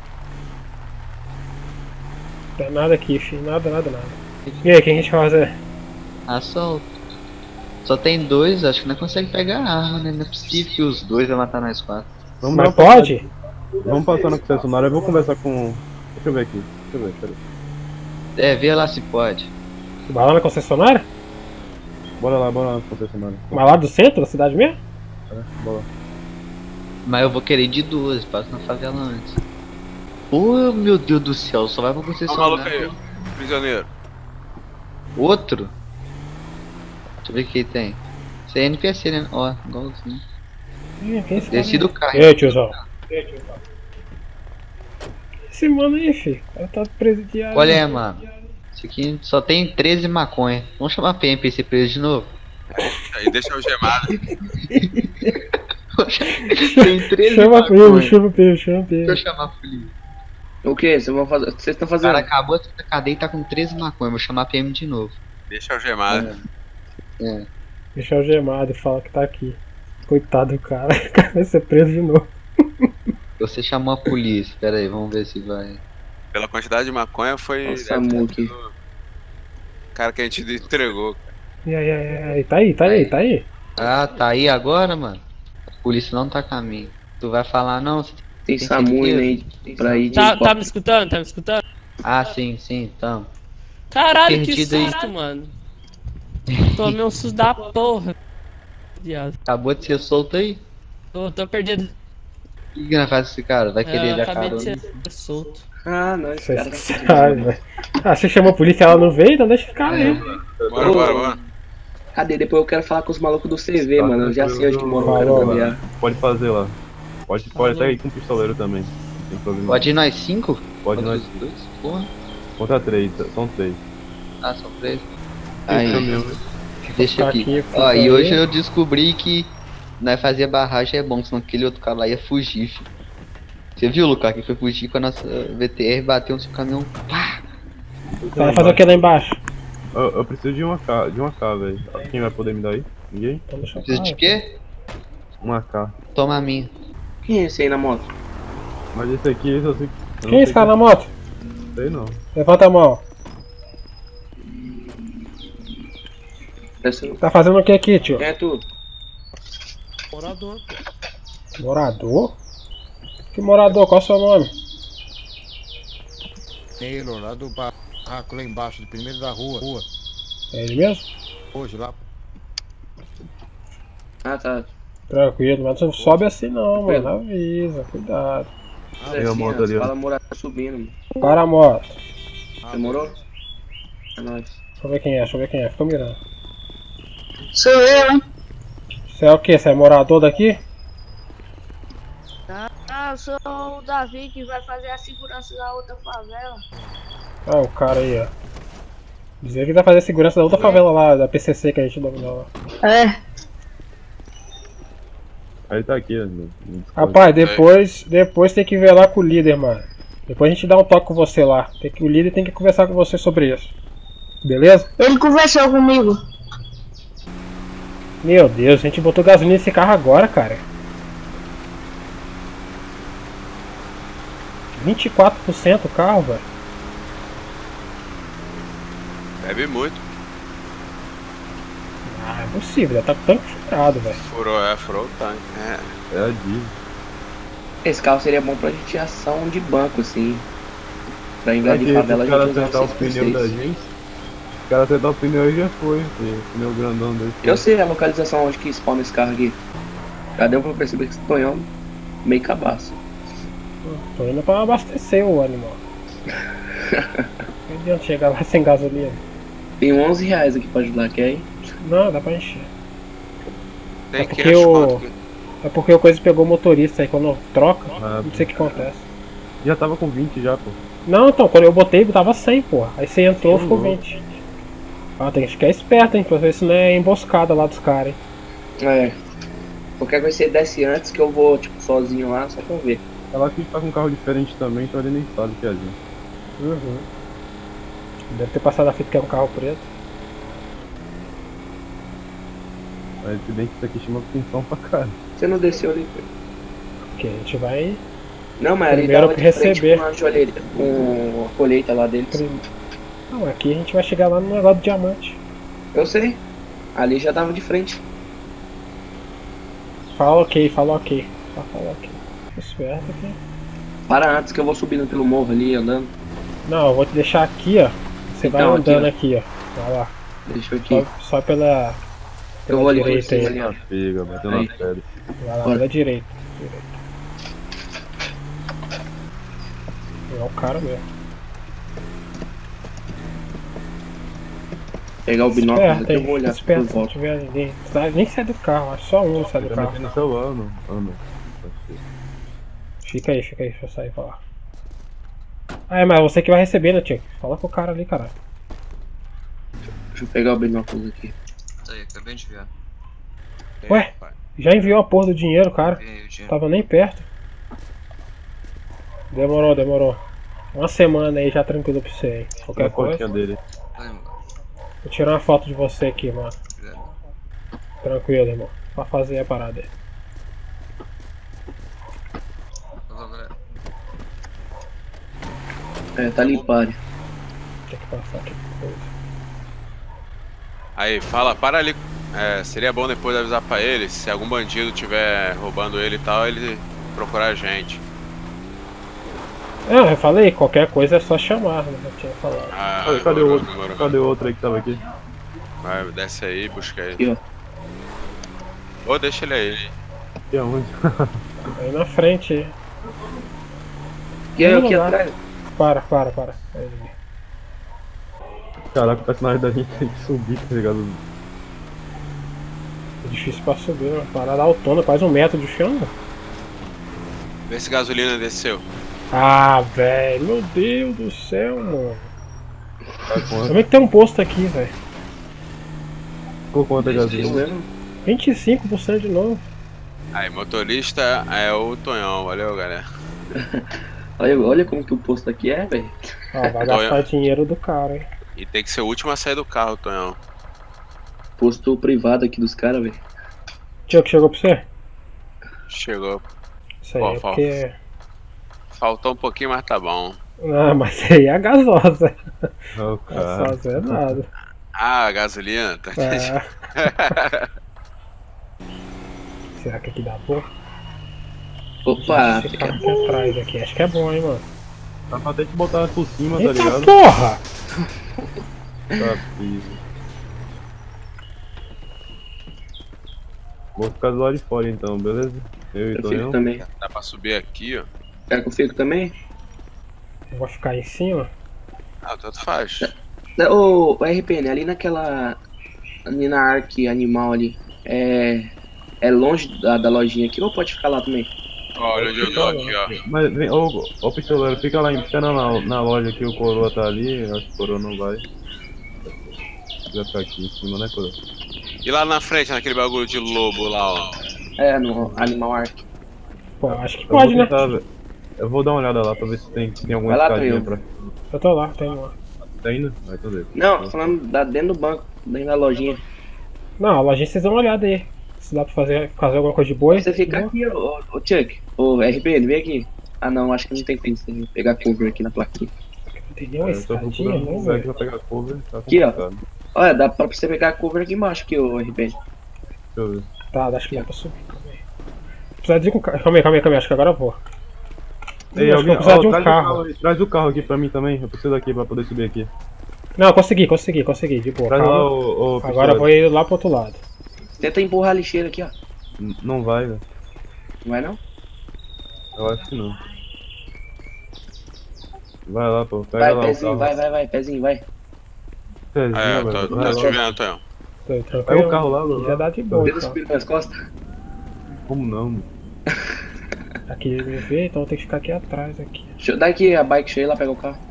[SPEAKER 1] Não tem nada aqui, filho, nada, nada, nada. E aí, o que a gente vai fazer?
[SPEAKER 2] Assalto. Só tem dois, acho que não consegue pegar a arma, né? Não é possível que os dois vai matar nós quatro.
[SPEAKER 6] Vamos
[SPEAKER 1] Mas
[SPEAKER 6] dar uma
[SPEAKER 1] pode?
[SPEAKER 6] passada- Vamos passar na concessionária, eu vou conversar com... Deixa eu ver aqui, deixa eu ver, peraí.
[SPEAKER 2] É, vê lá se pode.
[SPEAKER 1] Vai lá na concessionária?
[SPEAKER 6] Bora lá, bora lá na concessionária.
[SPEAKER 1] Mas lá do centro da cidade mesmo?
[SPEAKER 6] É, bora lá.
[SPEAKER 2] Mas eu vou querer ir de duas, passo na favela antes. Ô meu Deus do céu, só vai pra
[SPEAKER 4] Olha o
[SPEAKER 2] concessionária.
[SPEAKER 4] maluco aí, prisioneiro.
[SPEAKER 2] Outro? Deixa eu ver o que tem. Isso é N P C, né? Ó, igualzinho.
[SPEAKER 1] Ih, quem é esse
[SPEAKER 2] Desci do
[SPEAKER 1] cara?
[SPEAKER 2] carro.
[SPEAKER 1] Ei, tiozão. Esse mano aí, filho. O cara tá presidiário.
[SPEAKER 2] Olha aí, mano. Isso aqui só tem treze maconha. Vamos chamar a P M pra esse preso de novo?
[SPEAKER 4] Aí deixa eu gemado.
[SPEAKER 2] Tem treze
[SPEAKER 1] Chama o primo,
[SPEAKER 2] maconha.
[SPEAKER 1] chama o primo, chama o
[SPEAKER 2] Deixa eu
[SPEAKER 1] primo.
[SPEAKER 2] chamar a polícia.
[SPEAKER 3] O que? Vocês vão fazer? O que vocês estão
[SPEAKER 2] O
[SPEAKER 3] fazendo?
[SPEAKER 2] cara acabou de cadeia e tá com treze maconha. Vou chamar a P M de novo.
[SPEAKER 4] Deixa eu gemado.
[SPEAKER 2] É.
[SPEAKER 1] Deixa o gemado e fala que tá aqui. Coitado do cara. O cara vai ser preso de novo.
[SPEAKER 2] Você chamou a polícia. Pera aí, vamos ver se vai.
[SPEAKER 4] Pela quantidade de maconha foi.
[SPEAKER 3] Nossa, Muki.
[SPEAKER 4] O cara que a gente entregou. Cara.
[SPEAKER 1] E aí, aí, aí, tá aí, tá aí, tá aí.
[SPEAKER 2] Ah, tá aí agora, mano? A polícia não tá a caminho. Tu vai falar, não? Você
[SPEAKER 3] Tem
[SPEAKER 2] tem
[SPEAKER 3] Samu
[SPEAKER 2] certeza?
[SPEAKER 3] aí pra ir de
[SPEAKER 8] Tá, tá
[SPEAKER 3] helicóptero.
[SPEAKER 8] me escutando? Tá me escutando?
[SPEAKER 2] Ah, sim, sim, então.
[SPEAKER 8] Caralho, que
[SPEAKER 2] Perdido aí.
[SPEAKER 8] susto, mano. Tomei um susto da porra. Viado.
[SPEAKER 2] Acabou de ser solto aí?
[SPEAKER 8] Tô, tô perdido.
[SPEAKER 2] O que que nós faz com esse cara? Vai querer
[SPEAKER 8] É,
[SPEAKER 2] ele
[SPEAKER 8] eu
[SPEAKER 2] a
[SPEAKER 8] acabei de
[SPEAKER 2] carona?
[SPEAKER 8] ser solto.
[SPEAKER 3] Ah, não, esse
[SPEAKER 1] Você
[SPEAKER 3] cara tá
[SPEAKER 1] sabe, velho. Ah, você chamou a polícia e ela não veio, então deixa o cara aí.
[SPEAKER 4] Bora, bora, bora.
[SPEAKER 3] Cadê? Depois eu quero falar com os malucos do C V,
[SPEAKER 6] Tá,
[SPEAKER 3] mano. Eu já sei onde que mora o cara
[SPEAKER 1] falou,
[SPEAKER 3] pra viar.
[SPEAKER 6] Pode fazer lá. Pode, pode até ir com o pistoleiro também. Não tem problema.
[SPEAKER 2] Pode ir nós cinco?
[SPEAKER 6] Pode
[SPEAKER 2] nós
[SPEAKER 6] nós.
[SPEAKER 2] dois? Porra.
[SPEAKER 6] Contra três, são três.
[SPEAKER 2] Ah, são três.
[SPEAKER 6] Isso
[SPEAKER 2] Aí,
[SPEAKER 6] mesmo.
[SPEAKER 2] deixa
[SPEAKER 1] Tá
[SPEAKER 2] aqui.
[SPEAKER 1] aqui,
[SPEAKER 2] Ó,
[SPEAKER 1] fica
[SPEAKER 2] e hoje
[SPEAKER 1] aí.
[SPEAKER 2] eu descobri que nós fazia barragem é bom, senão aquele outro cara lá ia fugir, filho. Você viu, Lucas, que foi fugir com a nossa V T R, bateu no seu caminhão. Pá!
[SPEAKER 1] Vai fazer o que lá embaixo?
[SPEAKER 6] Eu, eu preciso de uma K, de uma K, velho. Quem vai poder me dar aí? Ninguém?
[SPEAKER 1] Então deixa eu
[SPEAKER 2] Precisa de quê?
[SPEAKER 6] Uma K.
[SPEAKER 2] Toma a minha.
[SPEAKER 3] Quem é esse aí na moto?
[SPEAKER 6] Mas esse aqui, esse eu sei. eu não
[SPEAKER 1] Quem é esse
[SPEAKER 6] sei
[SPEAKER 1] cara na moto?
[SPEAKER 6] Não sei não.
[SPEAKER 1] Levanta a mão.
[SPEAKER 3] Esse...
[SPEAKER 1] Tá fazendo o que aqui, tio?
[SPEAKER 3] Quem é tu?
[SPEAKER 8] Morador, pô.
[SPEAKER 1] Morador? Que morador? Qual é o seu nome?
[SPEAKER 9] Taylor, lá do barraco lá embaixo, do primeiro da rua. rua.
[SPEAKER 1] É ele mesmo?
[SPEAKER 9] Hoje lá.
[SPEAKER 3] Ah, tá.
[SPEAKER 1] Tranquilo, mas não sobe assim não, mano. Avisa, cuidado.
[SPEAKER 3] Ah,
[SPEAKER 6] Tem a moto ali, ó.
[SPEAKER 3] Fala morar subindo, mano.
[SPEAKER 1] Para a moto.
[SPEAKER 3] Demorou? É nóis.
[SPEAKER 1] Deixa eu ver quem é, deixa eu ver quem é. Fica mirando.
[SPEAKER 10] Sou eu, hein?
[SPEAKER 1] Você é o quê? Você é morador daqui?
[SPEAKER 10] Ah, eu sou o Davi que vai fazer a segurança da outra favela.
[SPEAKER 1] Ah, o cara aí, ó. Dizer que vai fazer a segurança da outra favela lá, da P C C que a gente dominou lá.
[SPEAKER 10] É.
[SPEAKER 6] Aí ele tá aqui, no, no Discord.
[SPEAKER 1] Rapaz, depois, depois tem que ver lá com o líder, mano. Depois a gente dá um toque com você lá. Tem que, o líder tem que conversar com você sobre isso. Beleza?
[SPEAKER 10] Ele conversou comigo.
[SPEAKER 1] Meu Deus, a gente botou gasolina nesse carro agora, cara. vinte e quatro por cento o carro, velho.
[SPEAKER 4] Bebe muito.
[SPEAKER 1] Ah, é possível, já tá com o tanque furado, velho.
[SPEAKER 4] Furou, é, furou o tanque. É.
[SPEAKER 6] É a diesel.
[SPEAKER 3] Esse carro seria bom pra gente ação de banco, assim. Pra invadir
[SPEAKER 6] Aqui,
[SPEAKER 3] favela a
[SPEAKER 6] se o cara
[SPEAKER 3] gente usar
[SPEAKER 6] acertar o
[SPEAKER 3] seis por
[SPEAKER 6] pneu da
[SPEAKER 3] seis.
[SPEAKER 6] gente, se o cara acertar o pneu aí já foi. O pneu grandão desse.
[SPEAKER 3] Eu sei a localização onde que spawna esse carro aqui. Já deu pra perceber que esse tonhão meio cabaço.
[SPEAKER 1] Tô indo pra abastecer o animal. Não adianta chegar lá sem gasolina.
[SPEAKER 3] Tem onze reais aqui pra ajudar, quer ir?
[SPEAKER 1] Não, dá pra encher.
[SPEAKER 4] Tem
[SPEAKER 1] É
[SPEAKER 4] que
[SPEAKER 1] porque o... É porque o coisa pegou o motorista aí, quando troca,
[SPEAKER 6] Ah,
[SPEAKER 1] não sei o que acontece.
[SPEAKER 6] Já tava com vinte já, pô.
[SPEAKER 1] Não, então, quando eu botei, tava cem, porra. Aí você entrou, ficou
[SPEAKER 6] louco.
[SPEAKER 1] vinte. Ah, tem que ficar esperto, hein, pra ver se não é emboscada lá dos caras, hein.
[SPEAKER 3] É. Qualquer coisa você desce antes que eu vou, tipo, sozinho lá, só pra ver.
[SPEAKER 6] Ela aqui tá com um carro diferente também, então ele nem sabe que é a gente.
[SPEAKER 1] Uhum. Deve ter passado a fita que é um carro preto.
[SPEAKER 6] Mas se bem que isso aqui chama atenção pra cara.
[SPEAKER 3] Você não desceu ali?
[SPEAKER 1] Porque a gente vai...
[SPEAKER 3] Não, mas ele
[SPEAKER 1] Primeiro
[SPEAKER 3] tava
[SPEAKER 1] que
[SPEAKER 3] de frente
[SPEAKER 1] receber.
[SPEAKER 3] com uma joalheria, com a colheita lá deles.
[SPEAKER 1] Prim- Não, aqui a gente vai chegar lá no negócio do diamante.
[SPEAKER 3] Eu sei. Ali já tava de frente.
[SPEAKER 1] Fala ok, fala ok. Só fala ok. Fica esperto aqui.
[SPEAKER 3] Para antes que eu vou subindo pelo morro ali, andando.
[SPEAKER 1] Não, eu vou te deixar aqui, ó. Você vai
[SPEAKER 3] Então, aqui,
[SPEAKER 1] andando
[SPEAKER 3] ó.
[SPEAKER 1] aqui, ó. Vai lá.
[SPEAKER 3] Deixa eu aqui.
[SPEAKER 1] Só, só pela...
[SPEAKER 3] Eu
[SPEAKER 1] pela
[SPEAKER 3] vou ali por
[SPEAKER 1] direita
[SPEAKER 3] cima
[SPEAKER 1] aí.
[SPEAKER 3] ali, ó.
[SPEAKER 6] Pega, bateu
[SPEAKER 3] Aí.
[SPEAKER 6] na pedra.
[SPEAKER 1] Vai lá,
[SPEAKER 3] Bora.
[SPEAKER 1] pela direita. direita. É o cara mesmo.
[SPEAKER 3] Pegar o binóculo
[SPEAKER 1] Esperto,
[SPEAKER 3] aqui, eu
[SPEAKER 1] hein?
[SPEAKER 3] vou olhar
[SPEAKER 1] Esperto,
[SPEAKER 3] por
[SPEAKER 1] se não
[SPEAKER 3] volta.
[SPEAKER 1] tiver ninguém. Sai- Nem sai do carro, acho que só um sai do
[SPEAKER 6] Tá
[SPEAKER 1] carro.
[SPEAKER 6] mexendo no celular, não? Ah, não.
[SPEAKER 1] Fica aí, fica aí, deixa eu sair pra lá. Ah, é, mas você que vai receber, né, tio? Fala com o cara ali, caralho.
[SPEAKER 3] Deixa eu pegar o binóculo aqui.
[SPEAKER 5] Tá aí, acabei de enviar.
[SPEAKER 1] Ué, já enviou a porra do dinheiro, cara.
[SPEAKER 5] Enviei o dinheiro.
[SPEAKER 1] Tava nem perto. Demorou, demorou. Uma semana aí já tranquilo pra você aí. Qualquer
[SPEAKER 6] A cotinha
[SPEAKER 1] coisa.
[SPEAKER 6] dele.
[SPEAKER 5] Vai, mano.
[SPEAKER 1] Vou tirar uma foto de você aqui, mano.
[SPEAKER 5] Obrigado.
[SPEAKER 1] Tranquilo, irmão. Pra fazer a parada aí.
[SPEAKER 5] Falou, galera.
[SPEAKER 3] É, tá ali, pare.
[SPEAKER 1] Tem que passar aqui.
[SPEAKER 4] Aí, fala, para ali. É, seria bom depois avisar pra ele, se algum bandido tiver roubando ele e tal, ele procurar a gente.
[SPEAKER 1] Ah, eu falei, qualquer coisa é só chamar, né? Eu tinha falado.
[SPEAKER 4] Ah,
[SPEAKER 6] Cadê, cadê o
[SPEAKER 4] demorou,
[SPEAKER 6] outro?
[SPEAKER 4] demorou.
[SPEAKER 6] Cadê o outro aí que tava aqui?
[SPEAKER 4] Vai, desce aí, busca ele.
[SPEAKER 3] Aqui, ó.
[SPEAKER 4] Ou deixa ele aí.
[SPEAKER 6] Aqui aonde?
[SPEAKER 1] Aí na frente aí.
[SPEAKER 3] E aí,
[SPEAKER 1] Vamos
[SPEAKER 3] aqui
[SPEAKER 1] lá.
[SPEAKER 3] atrás?
[SPEAKER 1] Para, para, para. Aí,
[SPEAKER 6] Caraca, o personagem da gente tem que subir, tá ligado?
[SPEAKER 1] é difícil pra subir, uma parada autona, quase um metro de chão. Né?
[SPEAKER 4] Vê se gasolina desceu.
[SPEAKER 1] Ah, velho, meu Deus do céu, mano.
[SPEAKER 6] Tá quanto?
[SPEAKER 1] Como é que tem um posto aqui, velho?
[SPEAKER 6] Ficou quanto a
[SPEAKER 3] Eu
[SPEAKER 6] gasolina?
[SPEAKER 3] mesmo.
[SPEAKER 1] vinte e cinco por cento de novo.
[SPEAKER 4] Aí, motorista é o Tonhão, valeu, galera.
[SPEAKER 3] Olha, olha como que o posto aqui é, velho.
[SPEAKER 1] Ó, vai gastar dinheiro do cara, hein?
[SPEAKER 4] E tem que ser o último a sair do carro, Tonhão.
[SPEAKER 3] Posto privado aqui dos caras, velho.
[SPEAKER 1] Tio, que chegou pra você?
[SPEAKER 4] Chegou.
[SPEAKER 1] Isso aí,
[SPEAKER 4] Ó,
[SPEAKER 1] é
[SPEAKER 4] fal-
[SPEAKER 1] porque...
[SPEAKER 4] Faltou um pouquinho, mas tá bom.
[SPEAKER 1] Ah, mas aí é a gasosa.
[SPEAKER 6] Oh,
[SPEAKER 1] A
[SPEAKER 6] cara.
[SPEAKER 1] gasosa é nada.
[SPEAKER 4] Ah, gasolina. Tá
[SPEAKER 1] É. Será que aqui dá bom?
[SPEAKER 3] Opa,
[SPEAKER 1] Esse
[SPEAKER 3] fica
[SPEAKER 1] carro aqui atrás aqui, acho que é bom, hein, mano.
[SPEAKER 6] Dá pra até te botar por cima, tá
[SPEAKER 1] Eita
[SPEAKER 6] ligado?
[SPEAKER 1] porra!
[SPEAKER 6] Tá piso. Vou ficar do lado de fora então, beleza? Eu e
[SPEAKER 3] Eu
[SPEAKER 6] o
[SPEAKER 3] fico
[SPEAKER 6] Tonhão.
[SPEAKER 3] também.
[SPEAKER 4] Dá pra subir aqui, ó.
[SPEAKER 3] Quer que eu fico também?
[SPEAKER 1] Eu vou ficar aí em cima.
[SPEAKER 4] Ah, tanto faz.
[SPEAKER 3] Ô, R P N, ali naquela. Ali na Ark Animal ali. É. É longe da, da lojinha aqui ou pode ficar lá também?
[SPEAKER 4] Olha onde eu tô aqui, ó.
[SPEAKER 6] Mas vem, ô, ô pistoleiro, fica lá esperando na, na loja que o coroa tá ali, acho que o coroa não vai. Vai ficar aqui em cima, né, coroa?
[SPEAKER 4] E lá na frente, naquele bagulho de lobo lá, ó.
[SPEAKER 3] É, no Animal Ark.
[SPEAKER 1] Pô, acho que
[SPEAKER 6] Eu
[SPEAKER 1] pode,
[SPEAKER 6] vou
[SPEAKER 1] né?
[SPEAKER 6] tentar, eu vou dar uma olhada lá pra ver se tem, se tem alguma
[SPEAKER 3] Vai lá,
[SPEAKER 6] escadinha
[SPEAKER 3] Tonho.
[SPEAKER 6] pra.
[SPEAKER 1] Eu tô lá, tem lá.
[SPEAKER 6] Tá indo? Vai, tô dentro.
[SPEAKER 3] Não, tô falando da, dentro do banco, dentro da lojinha.
[SPEAKER 1] Não, a lojinha vocês dão uma olhada aí. Se dá pra fazer, fazer alguma coisa de boa.
[SPEAKER 3] Você fica aqui, ô, ô Chuck, ô R P N, vem aqui. Ah não, acho que não tem como você pegar cover aqui na plaquinha.
[SPEAKER 1] Não tem nenhuma
[SPEAKER 6] Eu tô
[SPEAKER 1] escadinha,
[SPEAKER 6] procurando
[SPEAKER 1] não,
[SPEAKER 6] um lugar
[SPEAKER 1] velho.
[SPEAKER 6] pra pegar cover, tá
[SPEAKER 3] Aqui, ó.
[SPEAKER 6] complicado.
[SPEAKER 3] Olha, dá pra você pegar cover aqui embaixo aqui, ô R P N.
[SPEAKER 6] Deixa eu ver.
[SPEAKER 1] Tá, acho que dá pra subir. Calma aí. Precisa de um carro. Calma aí, calma aí, calma aí. Acho que agora eu vou.
[SPEAKER 6] Ei,
[SPEAKER 1] Acho que
[SPEAKER 6] alguém,
[SPEAKER 1] eu preciso
[SPEAKER 6] ó,
[SPEAKER 1] de um
[SPEAKER 6] traz,
[SPEAKER 1] carro.
[SPEAKER 6] O carro aí, traz o carro aqui pra mim também, eu preciso daqui pra poder subir aqui.
[SPEAKER 1] Não, consegui, consegui, consegui. De boa.
[SPEAKER 6] Traz
[SPEAKER 1] calma.
[SPEAKER 6] lá o, o
[SPEAKER 1] Agora eu vou ir lá pro outro lado.
[SPEAKER 3] Tenta empurrar a lixeira aqui, ó.
[SPEAKER 6] N- Não vai, velho.
[SPEAKER 3] Não vai não?
[SPEAKER 6] Eu acho que não. Vai lá, pô. Pega
[SPEAKER 3] Vai,
[SPEAKER 6] lá o
[SPEAKER 3] pezinho,
[SPEAKER 6] carro.
[SPEAKER 3] vai, vai, vai, pezinho, vai.
[SPEAKER 6] Pezinho,
[SPEAKER 4] É,
[SPEAKER 6] velho.
[SPEAKER 4] tô, tô
[SPEAKER 6] Vai
[SPEAKER 4] te
[SPEAKER 6] lá.
[SPEAKER 4] vendo, Tonhão.
[SPEAKER 1] Tô tranquilo.
[SPEAKER 6] Pega o carro lá, Lula.
[SPEAKER 1] Já dá de boa,
[SPEAKER 3] Dedo
[SPEAKER 1] então.
[SPEAKER 3] subindo nas costas.
[SPEAKER 6] Como não, mano?
[SPEAKER 1] Aqui ele me vê, então eu tenho que ficar aqui atrás aqui.
[SPEAKER 3] Deixa eu dar aqui a bike cheia lá, pega o carro.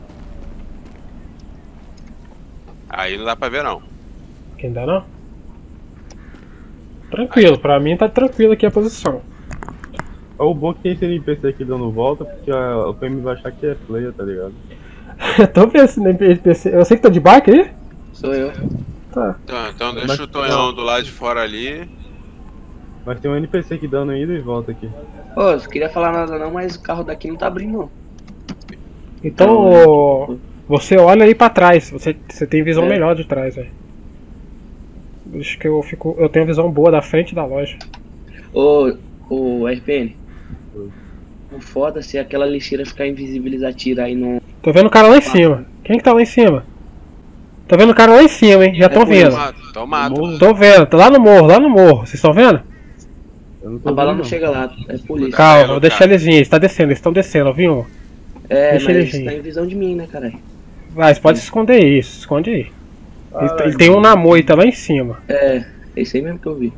[SPEAKER 4] Aí não dá pra ver, não.
[SPEAKER 1] Aqui ainda não? Tranquilo, pra mim tá tranquilo aqui a posição.
[SPEAKER 6] O bom que tem esse N P C aqui dando volta, porque a, o P M vai achar que é player, tá ligado?
[SPEAKER 1] Eu tô pensando no N P C. Eu sei que tá de bike aí?
[SPEAKER 3] Sou eu.
[SPEAKER 1] Tá.
[SPEAKER 4] Então, então deixa
[SPEAKER 6] Mas-
[SPEAKER 4] o Tonhão do lado de fora ali.
[SPEAKER 6] Mas tem um N P C aqui dando ida e volta aqui.
[SPEAKER 3] Ô, eu não queria falar nada não, mas o carro daqui não tá abrindo não.
[SPEAKER 1] Então, ô, você olha aí pra trás. Você, você tem visão
[SPEAKER 3] É.
[SPEAKER 1] melhor de trás, velho. Acho que eu fico. Eu tenho visão boa da frente da loja.
[SPEAKER 3] Ô, ô R P N. O foda se aquela lixeira ficar invisibilizada aí no...
[SPEAKER 1] Tô vendo o cara lá em cima. Quem que tá lá em cima? Tô vendo o cara lá em cima, hein? Já tô
[SPEAKER 3] É,
[SPEAKER 1] vendo.
[SPEAKER 4] Então mato, então mato.
[SPEAKER 1] Tô vendo, tá lá no morro, lá no morro. Vocês estão vendo?
[SPEAKER 6] Eu não tô
[SPEAKER 3] A bala
[SPEAKER 6] vendo,
[SPEAKER 3] não chega lá, é polícia.
[SPEAKER 1] Calma,
[SPEAKER 4] vendo,
[SPEAKER 1] vou deixar
[SPEAKER 4] cara?
[SPEAKER 1] eles virem. Eles tá descendo, eles estão descendo, viu?
[SPEAKER 3] É,
[SPEAKER 1] Deixa
[SPEAKER 3] mas
[SPEAKER 1] ele
[SPEAKER 3] isso
[SPEAKER 1] vir.
[SPEAKER 3] tá em visão de mim, né, caralho?
[SPEAKER 1] Vai, você pode se esconder aí, se esconde aí. Ele,
[SPEAKER 6] Ai,
[SPEAKER 1] ele tem um na moita lá em cima.
[SPEAKER 3] É, é isso aí mesmo que eu vi.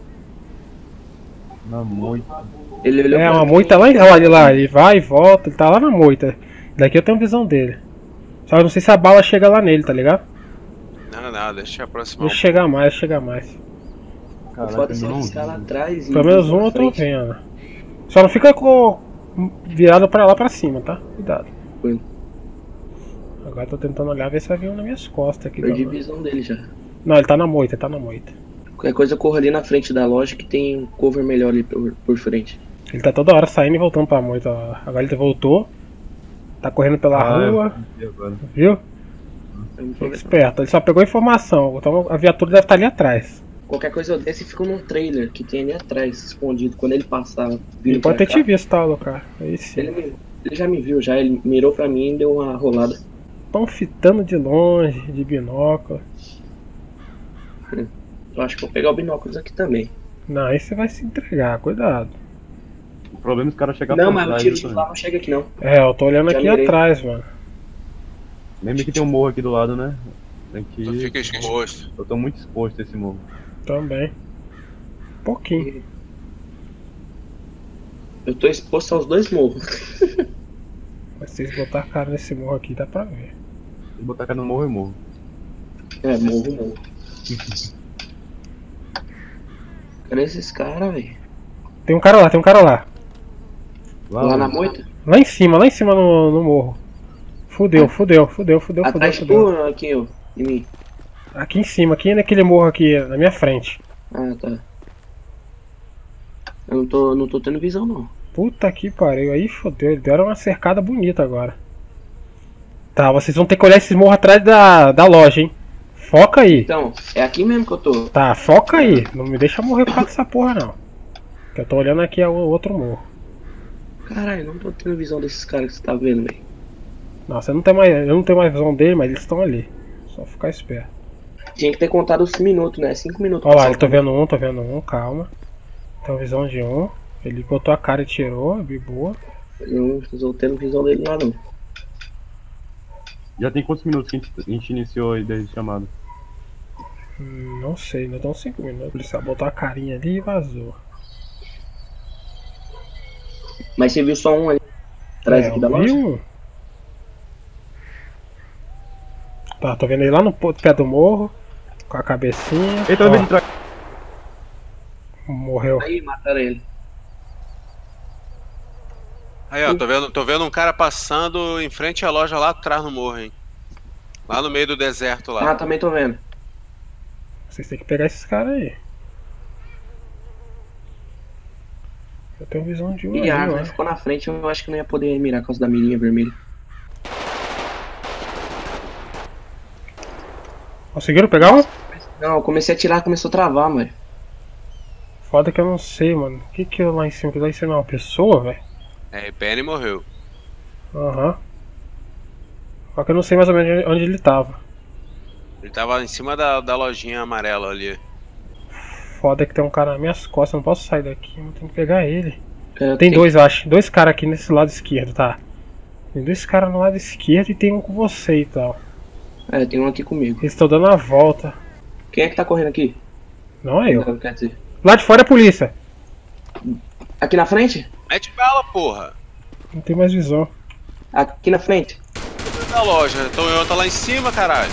[SPEAKER 6] Na moita.
[SPEAKER 3] Ele olhou
[SPEAKER 1] É,
[SPEAKER 3] pra
[SPEAKER 1] uma
[SPEAKER 3] mim,
[SPEAKER 1] moita lá, olha lá, ele vai e volta, ele tá lá na moita. Daqui eu tenho visão dele. Só que eu não sei se a bala chega lá nele, tá ligado?
[SPEAKER 4] Não, não, deixa eu aproximar.
[SPEAKER 1] Deixa chegar mais, chegar mais.
[SPEAKER 3] O
[SPEAKER 6] Caraca,
[SPEAKER 3] foda se
[SPEAKER 6] não
[SPEAKER 3] ele ficar lá atrás e...
[SPEAKER 1] Pelo menos um eu tô
[SPEAKER 3] frente.
[SPEAKER 1] vendo. Só não fica com virado pra lá pra cima, tá? Cuidado.
[SPEAKER 3] Foi.
[SPEAKER 1] Agora eu tô tentando olhar, ver se vai vir um nas minhas costas aqui.
[SPEAKER 3] Perdi
[SPEAKER 1] Não,
[SPEAKER 3] visão dele já.
[SPEAKER 1] não, ele tá na moita, ele tá na moita.
[SPEAKER 3] Qualquer coisa eu corro ali na frente da loja que tem um cover melhor ali por, por frente.
[SPEAKER 1] Ele tá toda hora saindo e voltando pra moita. Ó. Agora ele voltou. Tá correndo pela
[SPEAKER 6] Ah,
[SPEAKER 1] rua,
[SPEAKER 6] eu- agora.
[SPEAKER 1] viu?
[SPEAKER 3] Eu não tô
[SPEAKER 1] Fica
[SPEAKER 3] vendo.
[SPEAKER 1] esperto, ele só pegou informação. Então a viatura deve estar ali atrás.
[SPEAKER 3] Qualquer coisa eu desço e fico num trailer que tem ali atrás, escondido, quando ele passar.
[SPEAKER 1] Ele
[SPEAKER 3] vindo
[SPEAKER 1] pode
[SPEAKER 3] pra
[SPEAKER 1] ter
[SPEAKER 3] cá.
[SPEAKER 1] te visto, tá, Lucar? Aí sim.
[SPEAKER 3] Ele, me- ele já me viu, já, ele mirou pra mim e deu uma rolada.
[SPEAKER 1] Estão fitando de longe, de binóculo.
[SPEAKER 3] Eu acho que vou pegar o binóculos aqui também.
[SPEAKER 1] Não, aí você vai se entregar, cuidado.
[SPEAKER 6] O problema é os caras chegarem
[SPEAKER 3] Não,
[SPEAKER 6] por
[SPEAKER 3] mas o
[SPEAKER 6] trás,
[SPEAKER 3] tiro
[SPEAKER 6] né,
[SPEAKER 3] de
[SPEAKER 6] também.
[SPEAKER 3] lá não chega aqui não.
[SPEAKER 1] É, eu tô olhando
[SPEAKER 3] Já
[SPEAKER 1] aqui
[SPEAKER 3] mirei.
[SPEAKER 1] atrás, mano.
[SPEAKER 6] Lembra que tem um morro aqui do lado, né? Tem que
[SPEAKER 4] Tu
[SPEAKER 6] ir.
[SPEAKER 4] fica exposto.
[SPEAKER 6] Eu tô muito exposto a esse morro.
[SPEAKER 1] Também. Pouquinho.
[SPEAKER 3] Eu tô exposto aos dois morros.
[SPEAKER 1] Mas se vocês botar a cara nesse morro aqui, dá pra ver.
[SPEAKER 6] Se botar a cara no morro, eu morro.
[SPEAKER 3] É, morro, morro. Cadê esses caras, velho?
[SPEAKER 1] Tem um cara lá, tem um cara lá.
[SPEAKER 3] Lá na moita?
[SPEAKER 1] Lá em cima, lá em cima no, no morro. Fudeu, fudeu, fudeu, fudeu, fudeu,
[SPEAKER 3] Atrás de
[SPEAKER 1] fudeu.
[SPEAKER 3] tu, aqui, ó. Em mim.
[SPEAKER 1] Aqui em cima, aqui naquele morro aqui, na minha frente.
[SPEAKER 3] Ah, tá. Eu não tô, não tô tendo visão, não.
[SPEAKER 1] Puta que pariu, aí fodeu, eles deram uma cercada bonita agora. Tá, vocês vão ter que olhar esse morro atrás da, da loja, hein. Foca aí.
[SPEAKER 3] Então, é aqui mesmo que eu tô.
[SPEAKER 1] Tá, foca aí. Não me deixa morrer por causa dessa porra, não. Que eu tô olhando aqui o outro morro.
[SPEAKER 3] Caralho, não tô tendo visão desses caras que você tá vendo, velho.
[SPEAKER 1] Não, você não tem mais. Eu não tenho mais visão dele, mas eles estão ali. Só ficar esperto.
[SPEAKER 3] Tinha que ter contado os minutos, né? Cinco minutos.
[SPEAKER 1] Olha lá,
[SPEAKER 3] pra
[SPEAKER 1] eu tô vendo um, tô vendo um, calma. Tem visão de um. Ele botou a cara e tirou, de boa.
[SPEAKER 3] Eu não tô tendo visão dele lá, não.
[SPEAKER 6] Já tem quantos minutos que a gente, a gente iniciou aí desde a chamada?
[SPEAKER 1] Hum, não sei, ainda estão cinco minutos. O policial botou a carinha ali e vazou.
[SPEAKER 3] Mas você viu só um ali atrás
[SPEAKER 1] É,
[SPEAKER 3] aqui da
[SPEAKER 1] eu
[SPEAKER 3] loja?
[SPEAKER 1] vi um. Tá, tô vendo ele lá no pé do morro. Com a cabecinha.
[SPEAKER 6] Ele tá vendo de trás.
[SPEAKER 1] Morreu.
[SPEAKER 3] Aí, mataram ele.
[SPEAKER 4] Aí, ó, tô vendo, tô vendo um cara passando em frente à loja lá atrás no morro, hein? Lá no meio do deserto lá.
[SPEAKER 3] Ah, também tô vendo.
[SPEAKER 1] Vocês têm que pegar esses caras aí. Eu tenho visão de um
[SPEAKER 3] E
[SPEAKER 1] ali,
[SPEAKER 3] a árvore
[SPEAKER 1] ó.
[SPEAKER 3] ficou na frente, eu acho que não ia poder mirar por causa da mirinha vermelha.
[SPEAKER 1] Conseguiram pegar um?
[SPEAKER 3] Não, eu comecei a atirar, começou a travar, mano.
[SPEAKER 1] Foda que eu não sei, mano. O que que é lá em cima? Que lá em cima é uma pessoa, velho?
[SPEAKER 4] É, P N morreu.
[SPEAKER 1] Aham. Só que eu não sei mais ou menos onde ele tava.
[SPEAKER 4] Ele tava em cima da, da lojinha amarela ali.
[SPEAKER 1] Foda que tem um cara nas minhas costas, eu não posso sair daqui, eu tenho que pegar ele.
[SPEAKER 3] Eu
[SPEAKER 1] Tem
[SPEAKER 3] tenho-
[SPEAKER 1] dois, eu acho. Dois caras aqui nesse lado esquerdo, tá? Tem dois caras no lado esquerdo e tem um com você e tal.
[SPEAKER 3] É, tem um aqui comigo.
[SPEAKER 1] Eles estão dando a volta.
[SPEAKER 3] Quem é que tá correndo aqui?
[SPEAKER 1] Não é eu.
[SPEAKER 3] Não, quer dizer.
[SPEAKER 1] Lá de fora é a polícia.
[SPEAKER 3] Aqui na frente?
[SPEAKER 4] Mete bala, porra!
[SPEAKER 1] Não tem mais visão.
[SPEAKER 3] Aqui na frente.
[SPEAKER 4] Dentro da loja. Então eu tá lá em cima, caralho.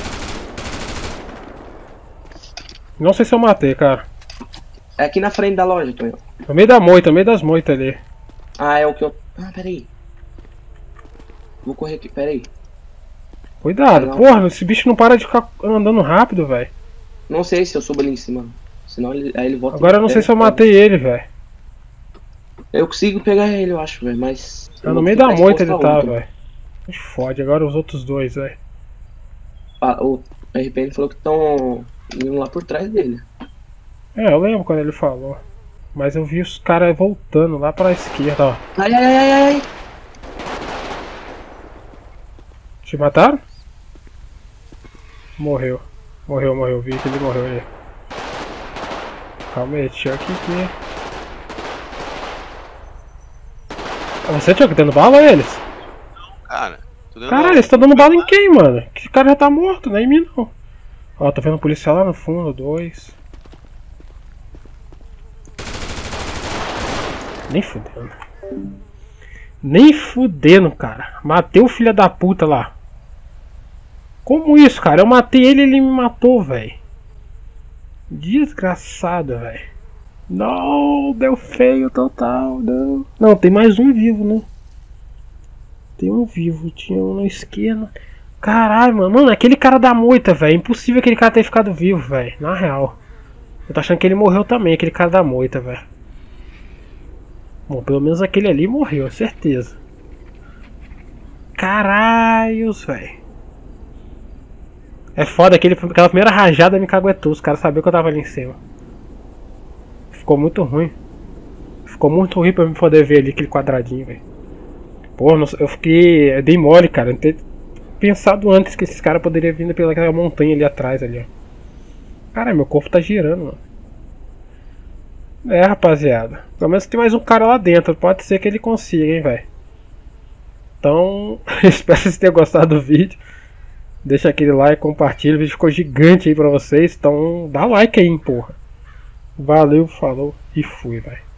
[SPEAKER 1] Não sei se eu matei, cara.
[SPEAKER 3] É aqui na frente da loja, Tonho.
[SPEAKER 1] No meio da moita, no meio das moitas ali.
[SPEAKER 3] Ah, é o que eu... Ah, peraí. Vou correr aqui, peraí.
[SPEAKER 1] Cuidado,
[SPEAKER 3] Não.
[SPEAKER 1] porra, esse bicho não para de ficar andando rápido, velho.
[SPEAKER 3] Não sei se eu subo ali em cima. Senão ele, aí ele volta.
[SPEAKER 1] Agora eu não sei se eu matei ele, velho.
[SPEAKER 3] Eu consigo pegar ele, eu acho, velho, mas...
[SPEAKER 1] Tá
[SPEAKER 3] eu
[SPEAKER 1] no
[SPEAKER 3] vou
[SPEAKER 1] meio
[SPEAKER 3] ficar
[SPEAKER 1] da moita ele
[SPEAKER 3] exposto a
[SPEAKER 1] tá,
[SPEAKER 3] outro.
[SPEAKER 1] velho. Me fode, agora os outros dois, velho.
[SPEAKER 3] Ah, o R P N falou que estão indo lá por trás dele.
[SPEAKER 1] É, eu lembro quando ele falou. Mas eu vi os caras voltando lá pra esquerda, ó.
[SPEAKER 3] Ai, ai, ai, ai, ai.
[SPEAKER 1] Te mataram? Morreu. Morreu, morreu. Vi que ele morreu ali. Calma aí, Chuck aqui. Ah, você, Chuck, dando bala a eles?
[SPEAKER 4] Cara, tô dando
[SPEAKER 1] Caralho,
[SPEAKER 4] bala.
[SPEAKER 1] eles estão dando bala em quem, mano? Que cara já tá morto, não é em mim não. Ó, tô vendo um policial lá no fundo, dois. Nem fudendo. Nem fudendo, cara. Matei o filho da puta lá. Como isso, cara? Eu matei ele e ele me matou, velho. Desgraçado, velho. Não, deu feio total, não. Não, tem mais um vivo, né? Tem um vivo, tinha um na esquerda. Caralho, mano. Mano, aquele cara da moita, velho. Impossível aquele cara ter ficado vivo, velho. Na real. Eu tô achando que ele morreu também, aquele cara da moita, velho. Bom, pelo menos aquele ali morreu, certeza. Caralhos, velho. É foda, aquele, aquela primeira rajada me caguetou. Os caras sabiam que eu tava ali em cima. Ficou muito ruim. Ficou muito ruim pra eu poder ver ali aquele quadradinho, velho. Pô, eu fiquei... Eu dei mole, cara. Não ter pensado antes que esses caras poderiam vir pelaquela montanha ali atrás, ali, ó. Cara, meu corpo tá girando, mano. É, rapaziada. Pelo menos tem mais um cara lá dentro. Pode ser que ele consiga, hein, velho. Então, espero que vocês tenham gostado do vídeo. Deixa aquele like, compartilha. O vídeo ficou gigante aí pra vocês. Então, dá like aí, porra. Valeu, falou e fui, velho.